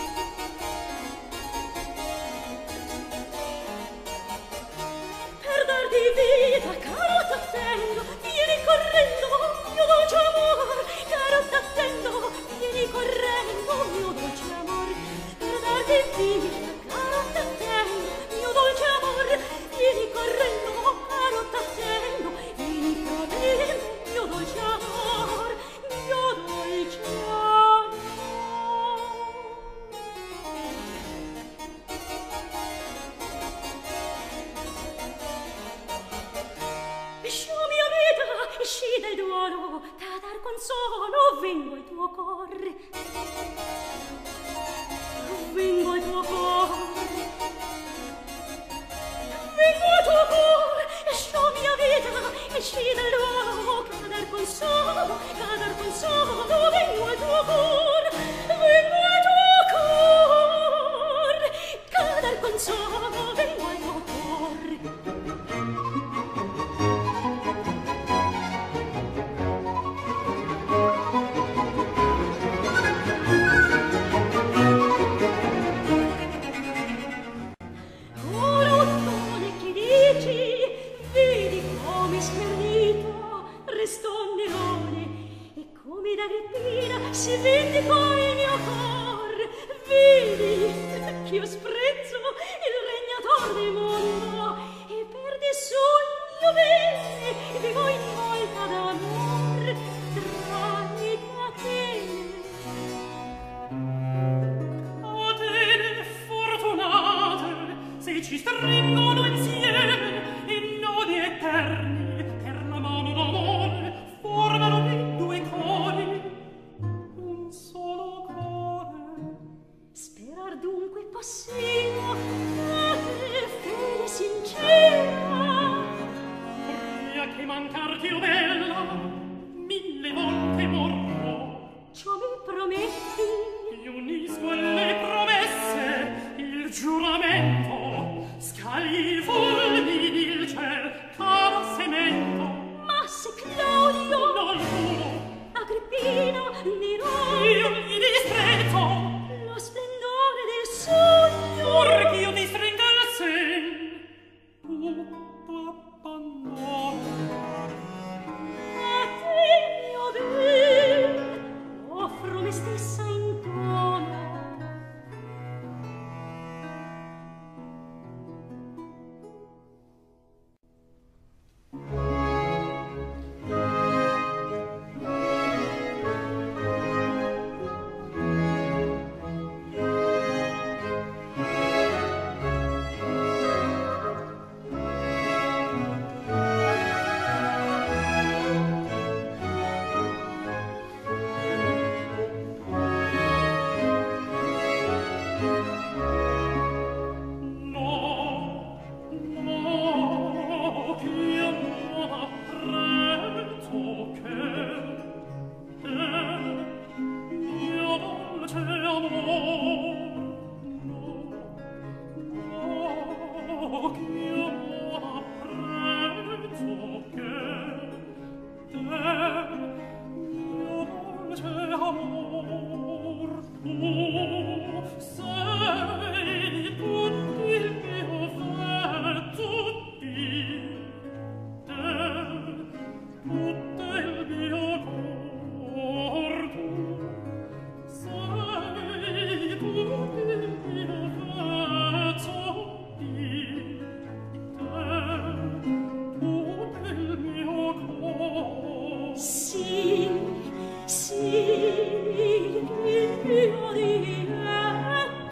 Per dar di vita, caro t'attendo, vieni correndo, mio dolce amor, caro t'attendo, vieni correndo, mio dolce amor. Per dar di vita, caro t'attendo, mio dolce amor, vieni correndo, caro t'attendo, vieni correndo, mio dolce amor, mio dolce amor. Esci mia vita, esci del duolo, cadar consolo, vengo al tuo cor. Vengo al tuo cor. Vengo al tuo cor, esci mia vita, esci del duolo, cadar consolo, cadar consolo, vengo al tuo cor. Vengo al tuo cor, cadar consolo, vengo al tuo cor. Si vedi poi il mio cor, vedi ch'io sprezzo il regnator del mondo e per di sul mio bene vivo in volta d'amor tramite Atene. Atene fortunate, se ci stringono insieme in nodi eterni per la mano d'amore formano di due cori. Sperar dunque possiamo a te fede sincera. Via che mancarti, o bella, mille volte morrò. Ciò mi prometti? Io unisco alle promesse il giuramento, scagli i fulmini il ciel, cava semento. Ma se Claudio non giuro, Agrippina dirò, io gli disprezzo lo splendore del sogno, or ch'io ti stringa il sen, tutto abbandono. a te mio ben offro me stessa in dono. Sì, sì, il mio diletto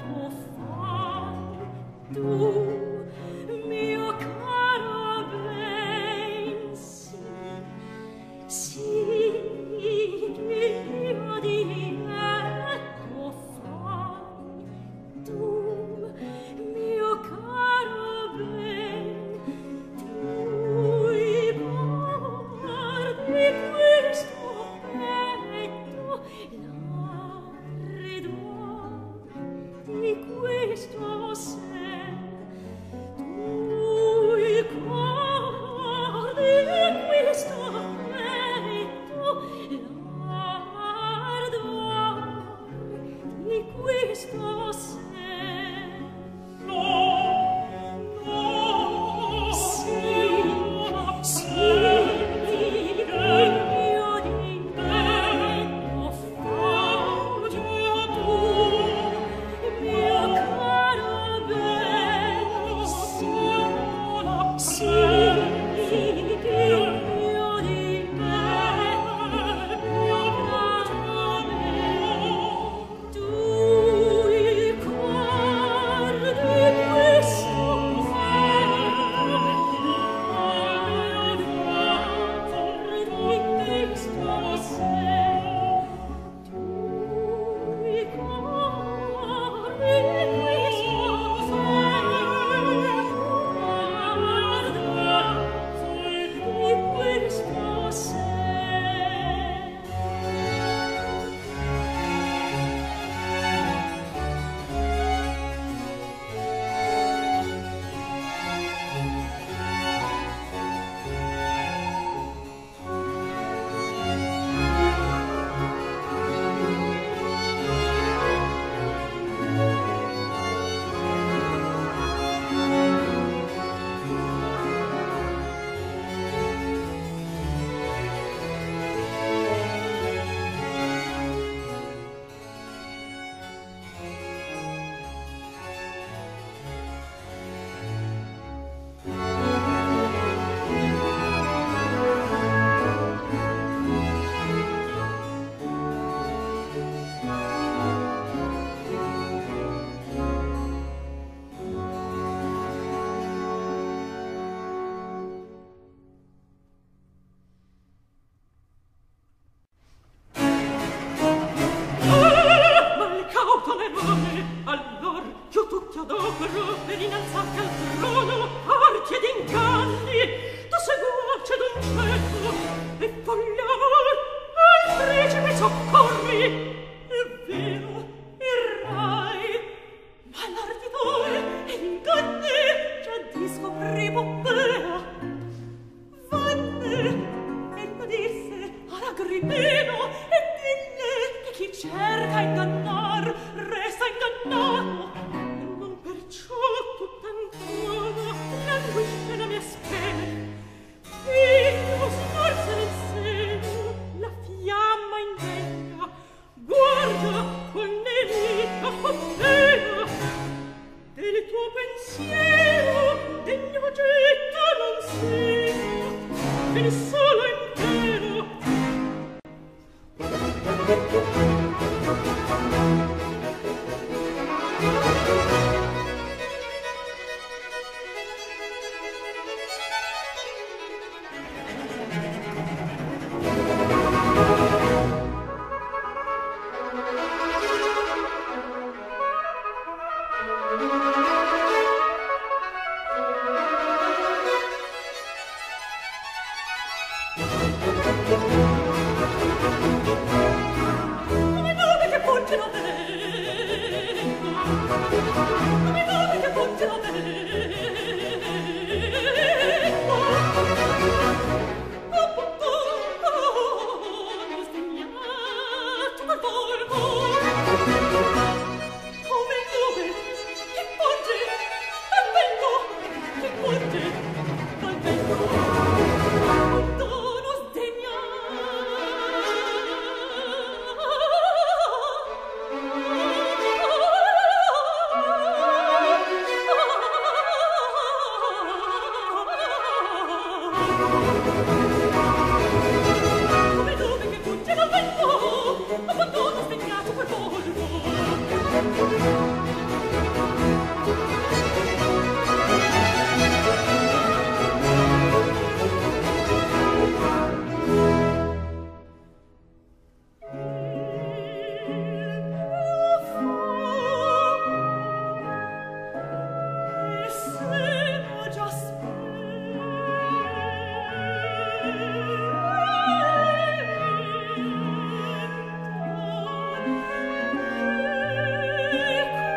Ecco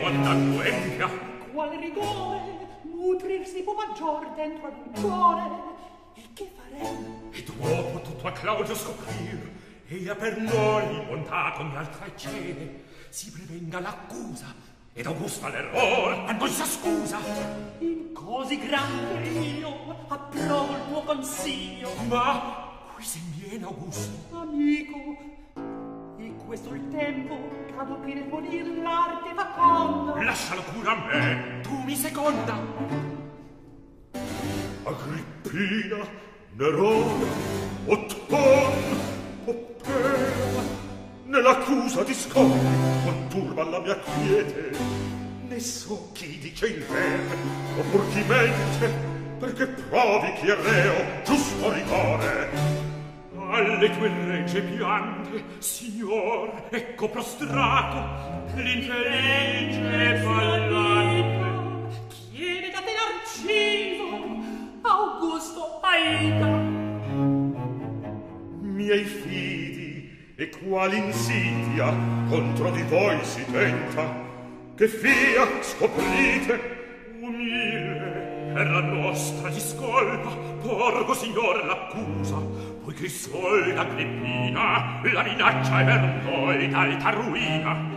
donna guempia. Quale rigore nutrirsi può maggior dentro ad un cuore? E che faremo? E dopo tutto a Claudio scoprir, ella per noi bontà come altra eccede, si prevenga l'accusa, ed Augusta l'error a noi s'ascusa. In così gran periglio approvo il tuo consiglio. Ma qui se viene Augusto, amico, e questo il tempo cado che nel morir l'arte faconda. lascialo pure a me, tu mi seconda. Agrippina, Nerone, Otton, Poppea, nell'accusa di scopri conturba la mia quiete. Ne so chi dice il vero, oppur chi mente, perché provi chi è reo, giusto rigore. Alle tue regge piante, signor, ecco prostrato, l'infelice ballante. Chiede da te Narciso, Augusto aita. Miei fidi, e qual insidia contro di voi si tenta, che fia scoprite, umile, per la nostra discolpa, porgo, signor, l'accusa, poiché sol d'Agrippina la minaccia è per noi d'alta ruina.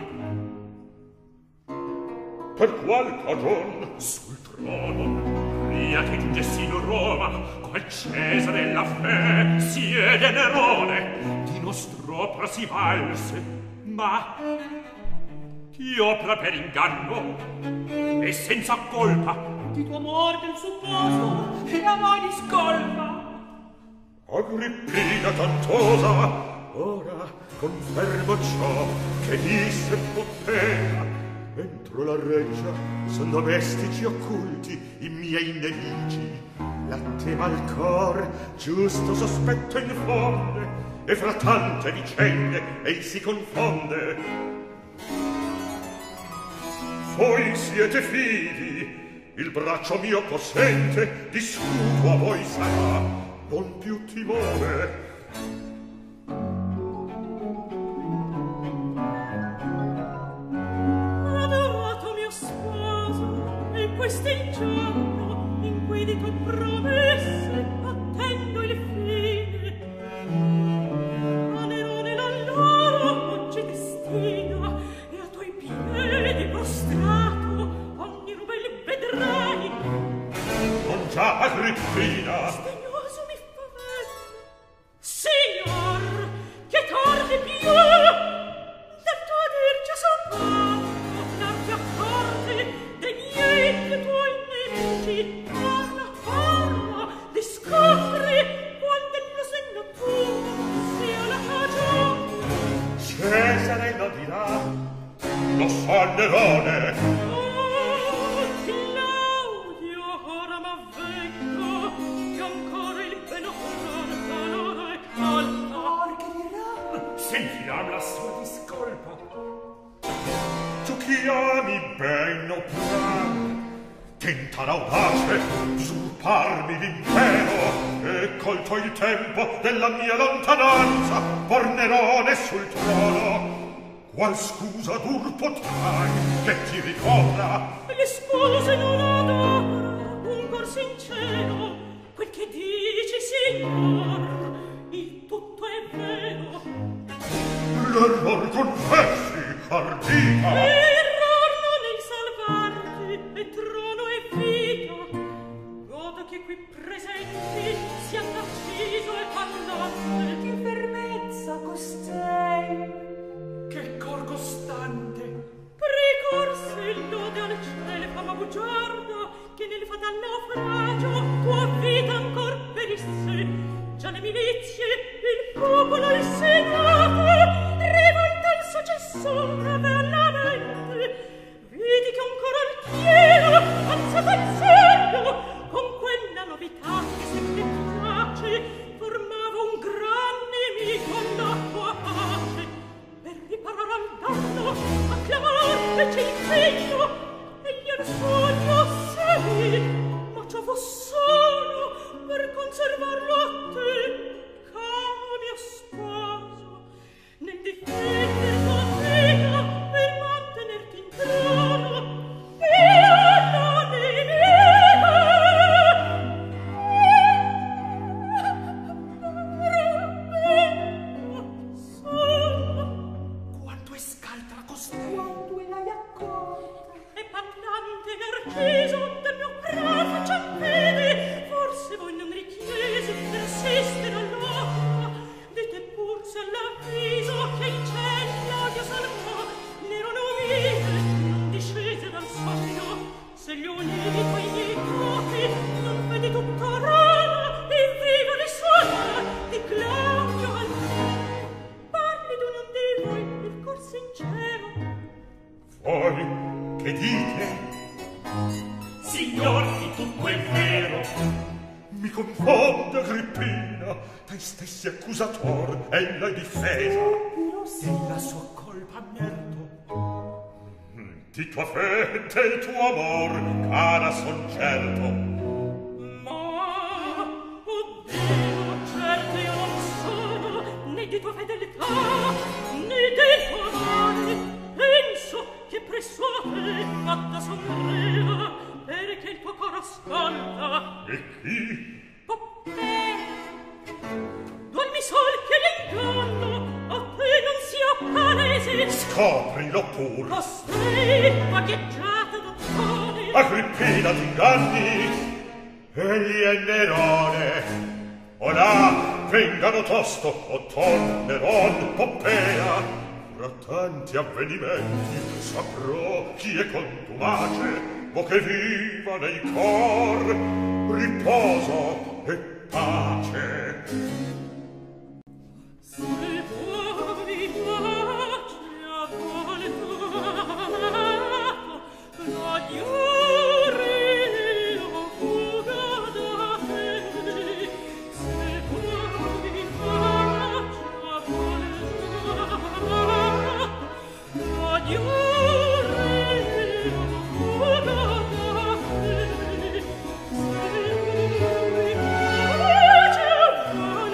Per qual cagion sul trono, prima che giungessi in Roma, qual Cesare la fe siede Nerone, di nostro opera si valse, ma chi opera per inganno e senza colpa. Di tuo amor del supposto e a voi discolpa. Agrippina tantosa, ora confermo ciò che disse Poppea. Entro la reggia son domestici occulti i miei nemici. La tema al cor giusto sospetto infonde, e fra tante vicende ei si confonde. Voi siete fidi, il braccio mio possente di scudo a voi sarà, non più timore. Adorato mio sposo, e questo è il giorno in cui di tue promesse attendo il fine. A Nerone la loro oggi destina, e a tuoi piedi prostrato ogni nubel vedrai. Non già, Agrippina! Sdegnoso mi favore. Signor, che tardi più del tuo dir già soltanto darti accordi dei miei e tuoi nemici. Parla, parla, discopri qual dello segno tuo sia la cagione. Cesare lo dirà, lo sa Nerone. Oh, Claudio, ora m'avvengo che ancora il ben honor non è colpa. Or che dirà? Sentiam la sua discolpa. Tu chiami ben o plan, tenta l'audace d'usurparmi l'impero, e colto il tempo della mia lontananza por Nerone sul trono. Qual scusa dur potrai che ti ricopra? Le spose non adora un cor sincero, quel che dici, signor, il tutto è vero. L'error confessi, ardita. Error non è salvarti, e trono e vita. Goda che qui presenti sia Narciso e Pallante. Che fermezza costei. Che cor costante. Precorse lode al cielo fama bugiarda, che nel fatal naufragio tua vita ancor perisse. Già le milizie, il popolo, il senato, rivolta il successore veramente. Vedi che ancora il cielo, alzato al cielo, con quella novità che sempre ti piace, formava un gran nemico alla tua pace. Per riparare al danno, acclamar fece il figlio, e gli al sogno seguì, ma ciò fu solo per conservarlo a te, marchese del mio prato facciam fede, forse voi non richiesi per assistere all'opera, dite pur se all'avviso che in ciel Claudio salvò, n'erano vive, non discese dal sogno, se gli uniti quei miei cuochi non vedi tutta Roma in viva risorta di Claudio al re. Parli d'un un di voi il cor sincero. Voi che dite? Signor, di tutto è vero. Mi confonde Agrippina, dai stessi accusator ella è difesa. Della sua colpa merito. Di tua fede e il tuo amor, cara son certo. Ma, oddio, certo io non sono né di tua fedeltà, né del tuo amore. Penso che presso a te fatta sonreva, perché il tuo coro ascolta. E chi? Poppea, dormi sol che l'inganno a te non sia palese. Scoprilo pur. Costei vagheggiata dottore. Agrippina t'inganni, egli è Nerone. O là vengano tosto Otton, Neron, Poppea. Fra tanti avvenimenti saprò chi è contumace, o che viva nei cor riposo e pace. Se vuoi pace a voltato, la diure o fuga da te. Se vuoi pace a voltato, la diure o fuga da te. Se vuoi pace a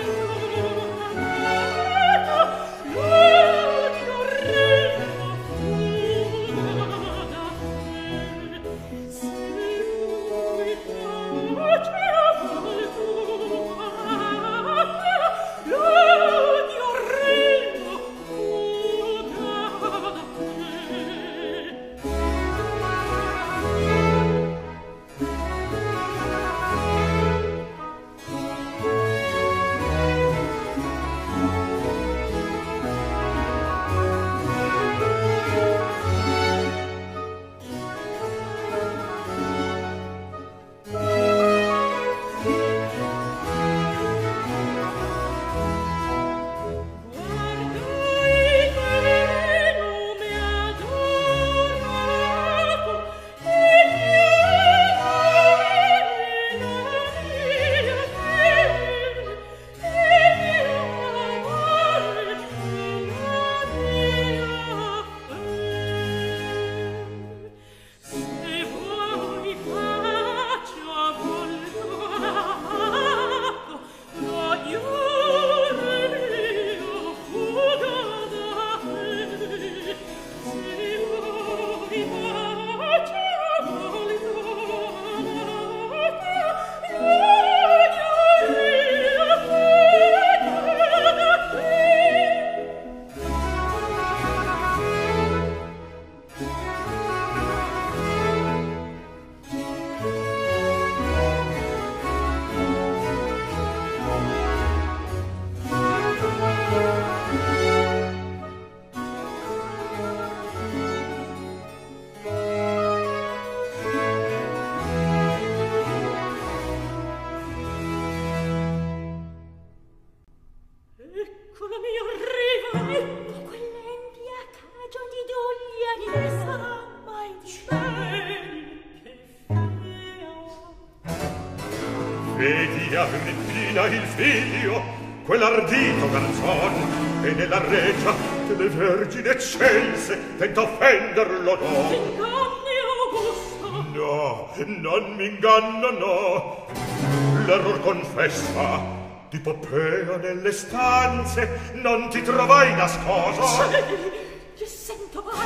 Vedi Agrippina il figlio, quell'ardito garzon, e nella reggia delle vergini eccelse tenta offenderlo, no? T'inganni, Augusto? No, non m'inganno, no. L'error confessa, di Poppea nelle stanze non ti trovai nascosa. Che sento vai,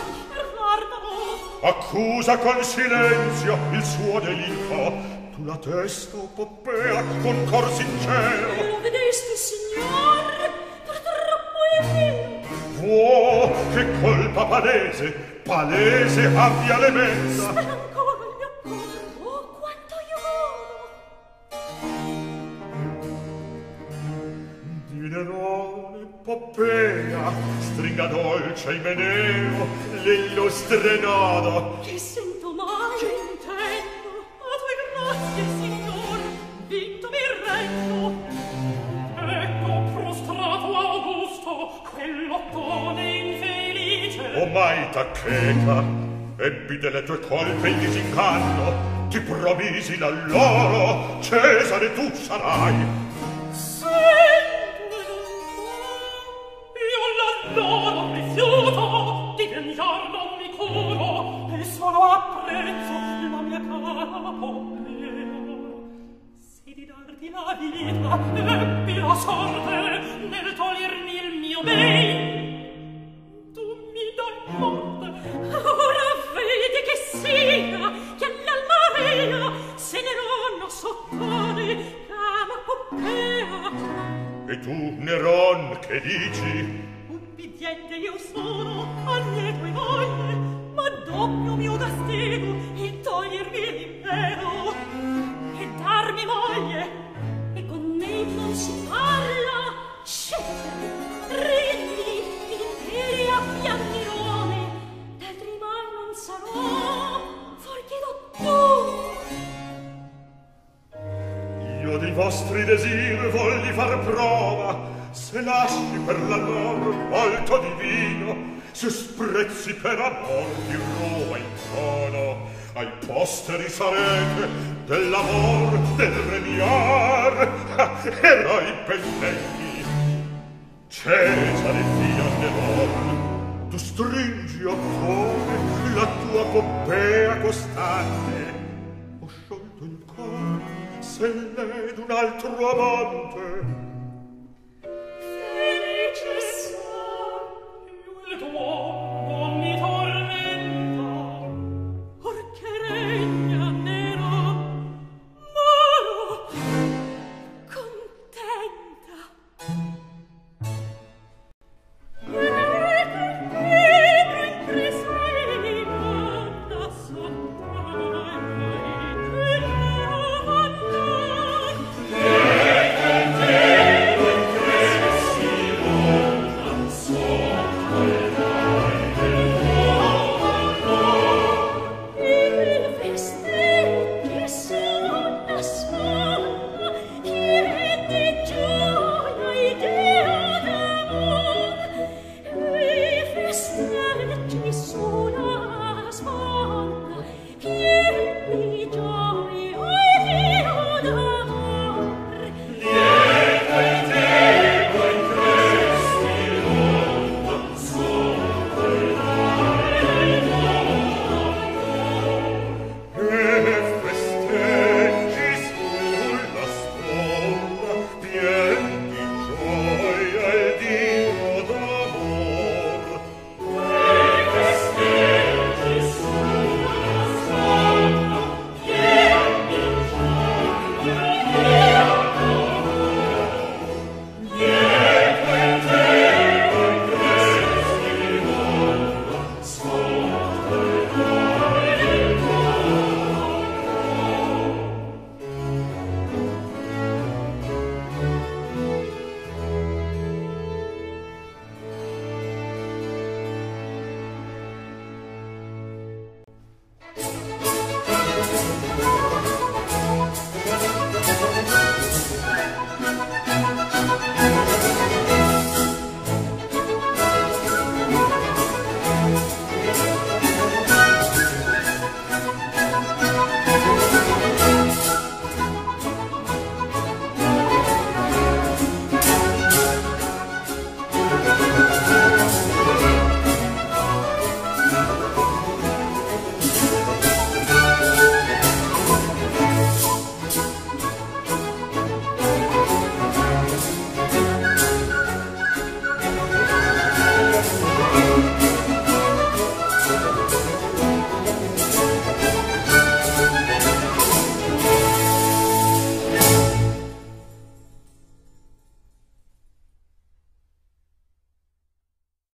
guardalo. Accusa con silenzio il suo delitto. Tu la testa, o Poppea, con cor sincero. Lo vedesti, signor? Purtroppo è vero. Vuoi che colpa palese, palese abbia l'emenza? Spera ancora il mio cuore. stringa dolce Imeneo l'illustre nodo. Che sento mai, che intendo, a tue grazie, signor, vinto mi rendo. Ecco prostrato Augusto, quell'ottone infelice. O mai taccheta, ebbi delle tue colpe il disinganno, ti promisi la loro, Cesare tu sarai. Sento io la loro rifiuto, di degnar non mi curo, e solo apprezzo la mia cara Pompea. Se di darti la vita ebbi la sorte nel togliermi il mio ben, tu mi dai morte. Ora vedi che sia che all'alma mea se ne ronno sottone l'ama Pompea. E tu, Neron, che dici? Ubbidiente io sono alle tue voglie, ma doppio mio castigo il togliermi l'impero e darmi moglie, e con me non si parla. Scegli, regni interi a Piagnirone, d'altri mai non sarò, forché tu. Io dei vostri desir volli far prova, se lasci per l'amor molto divino, se sprezzi per amor di Roma il trono, ai posteri sarete dell'amor del regnar, eroi bellenti. Cesare fia Neron, tu stringi a cuore la tua Pompea costante. Ho sciolto il cor se lei d'un altro amante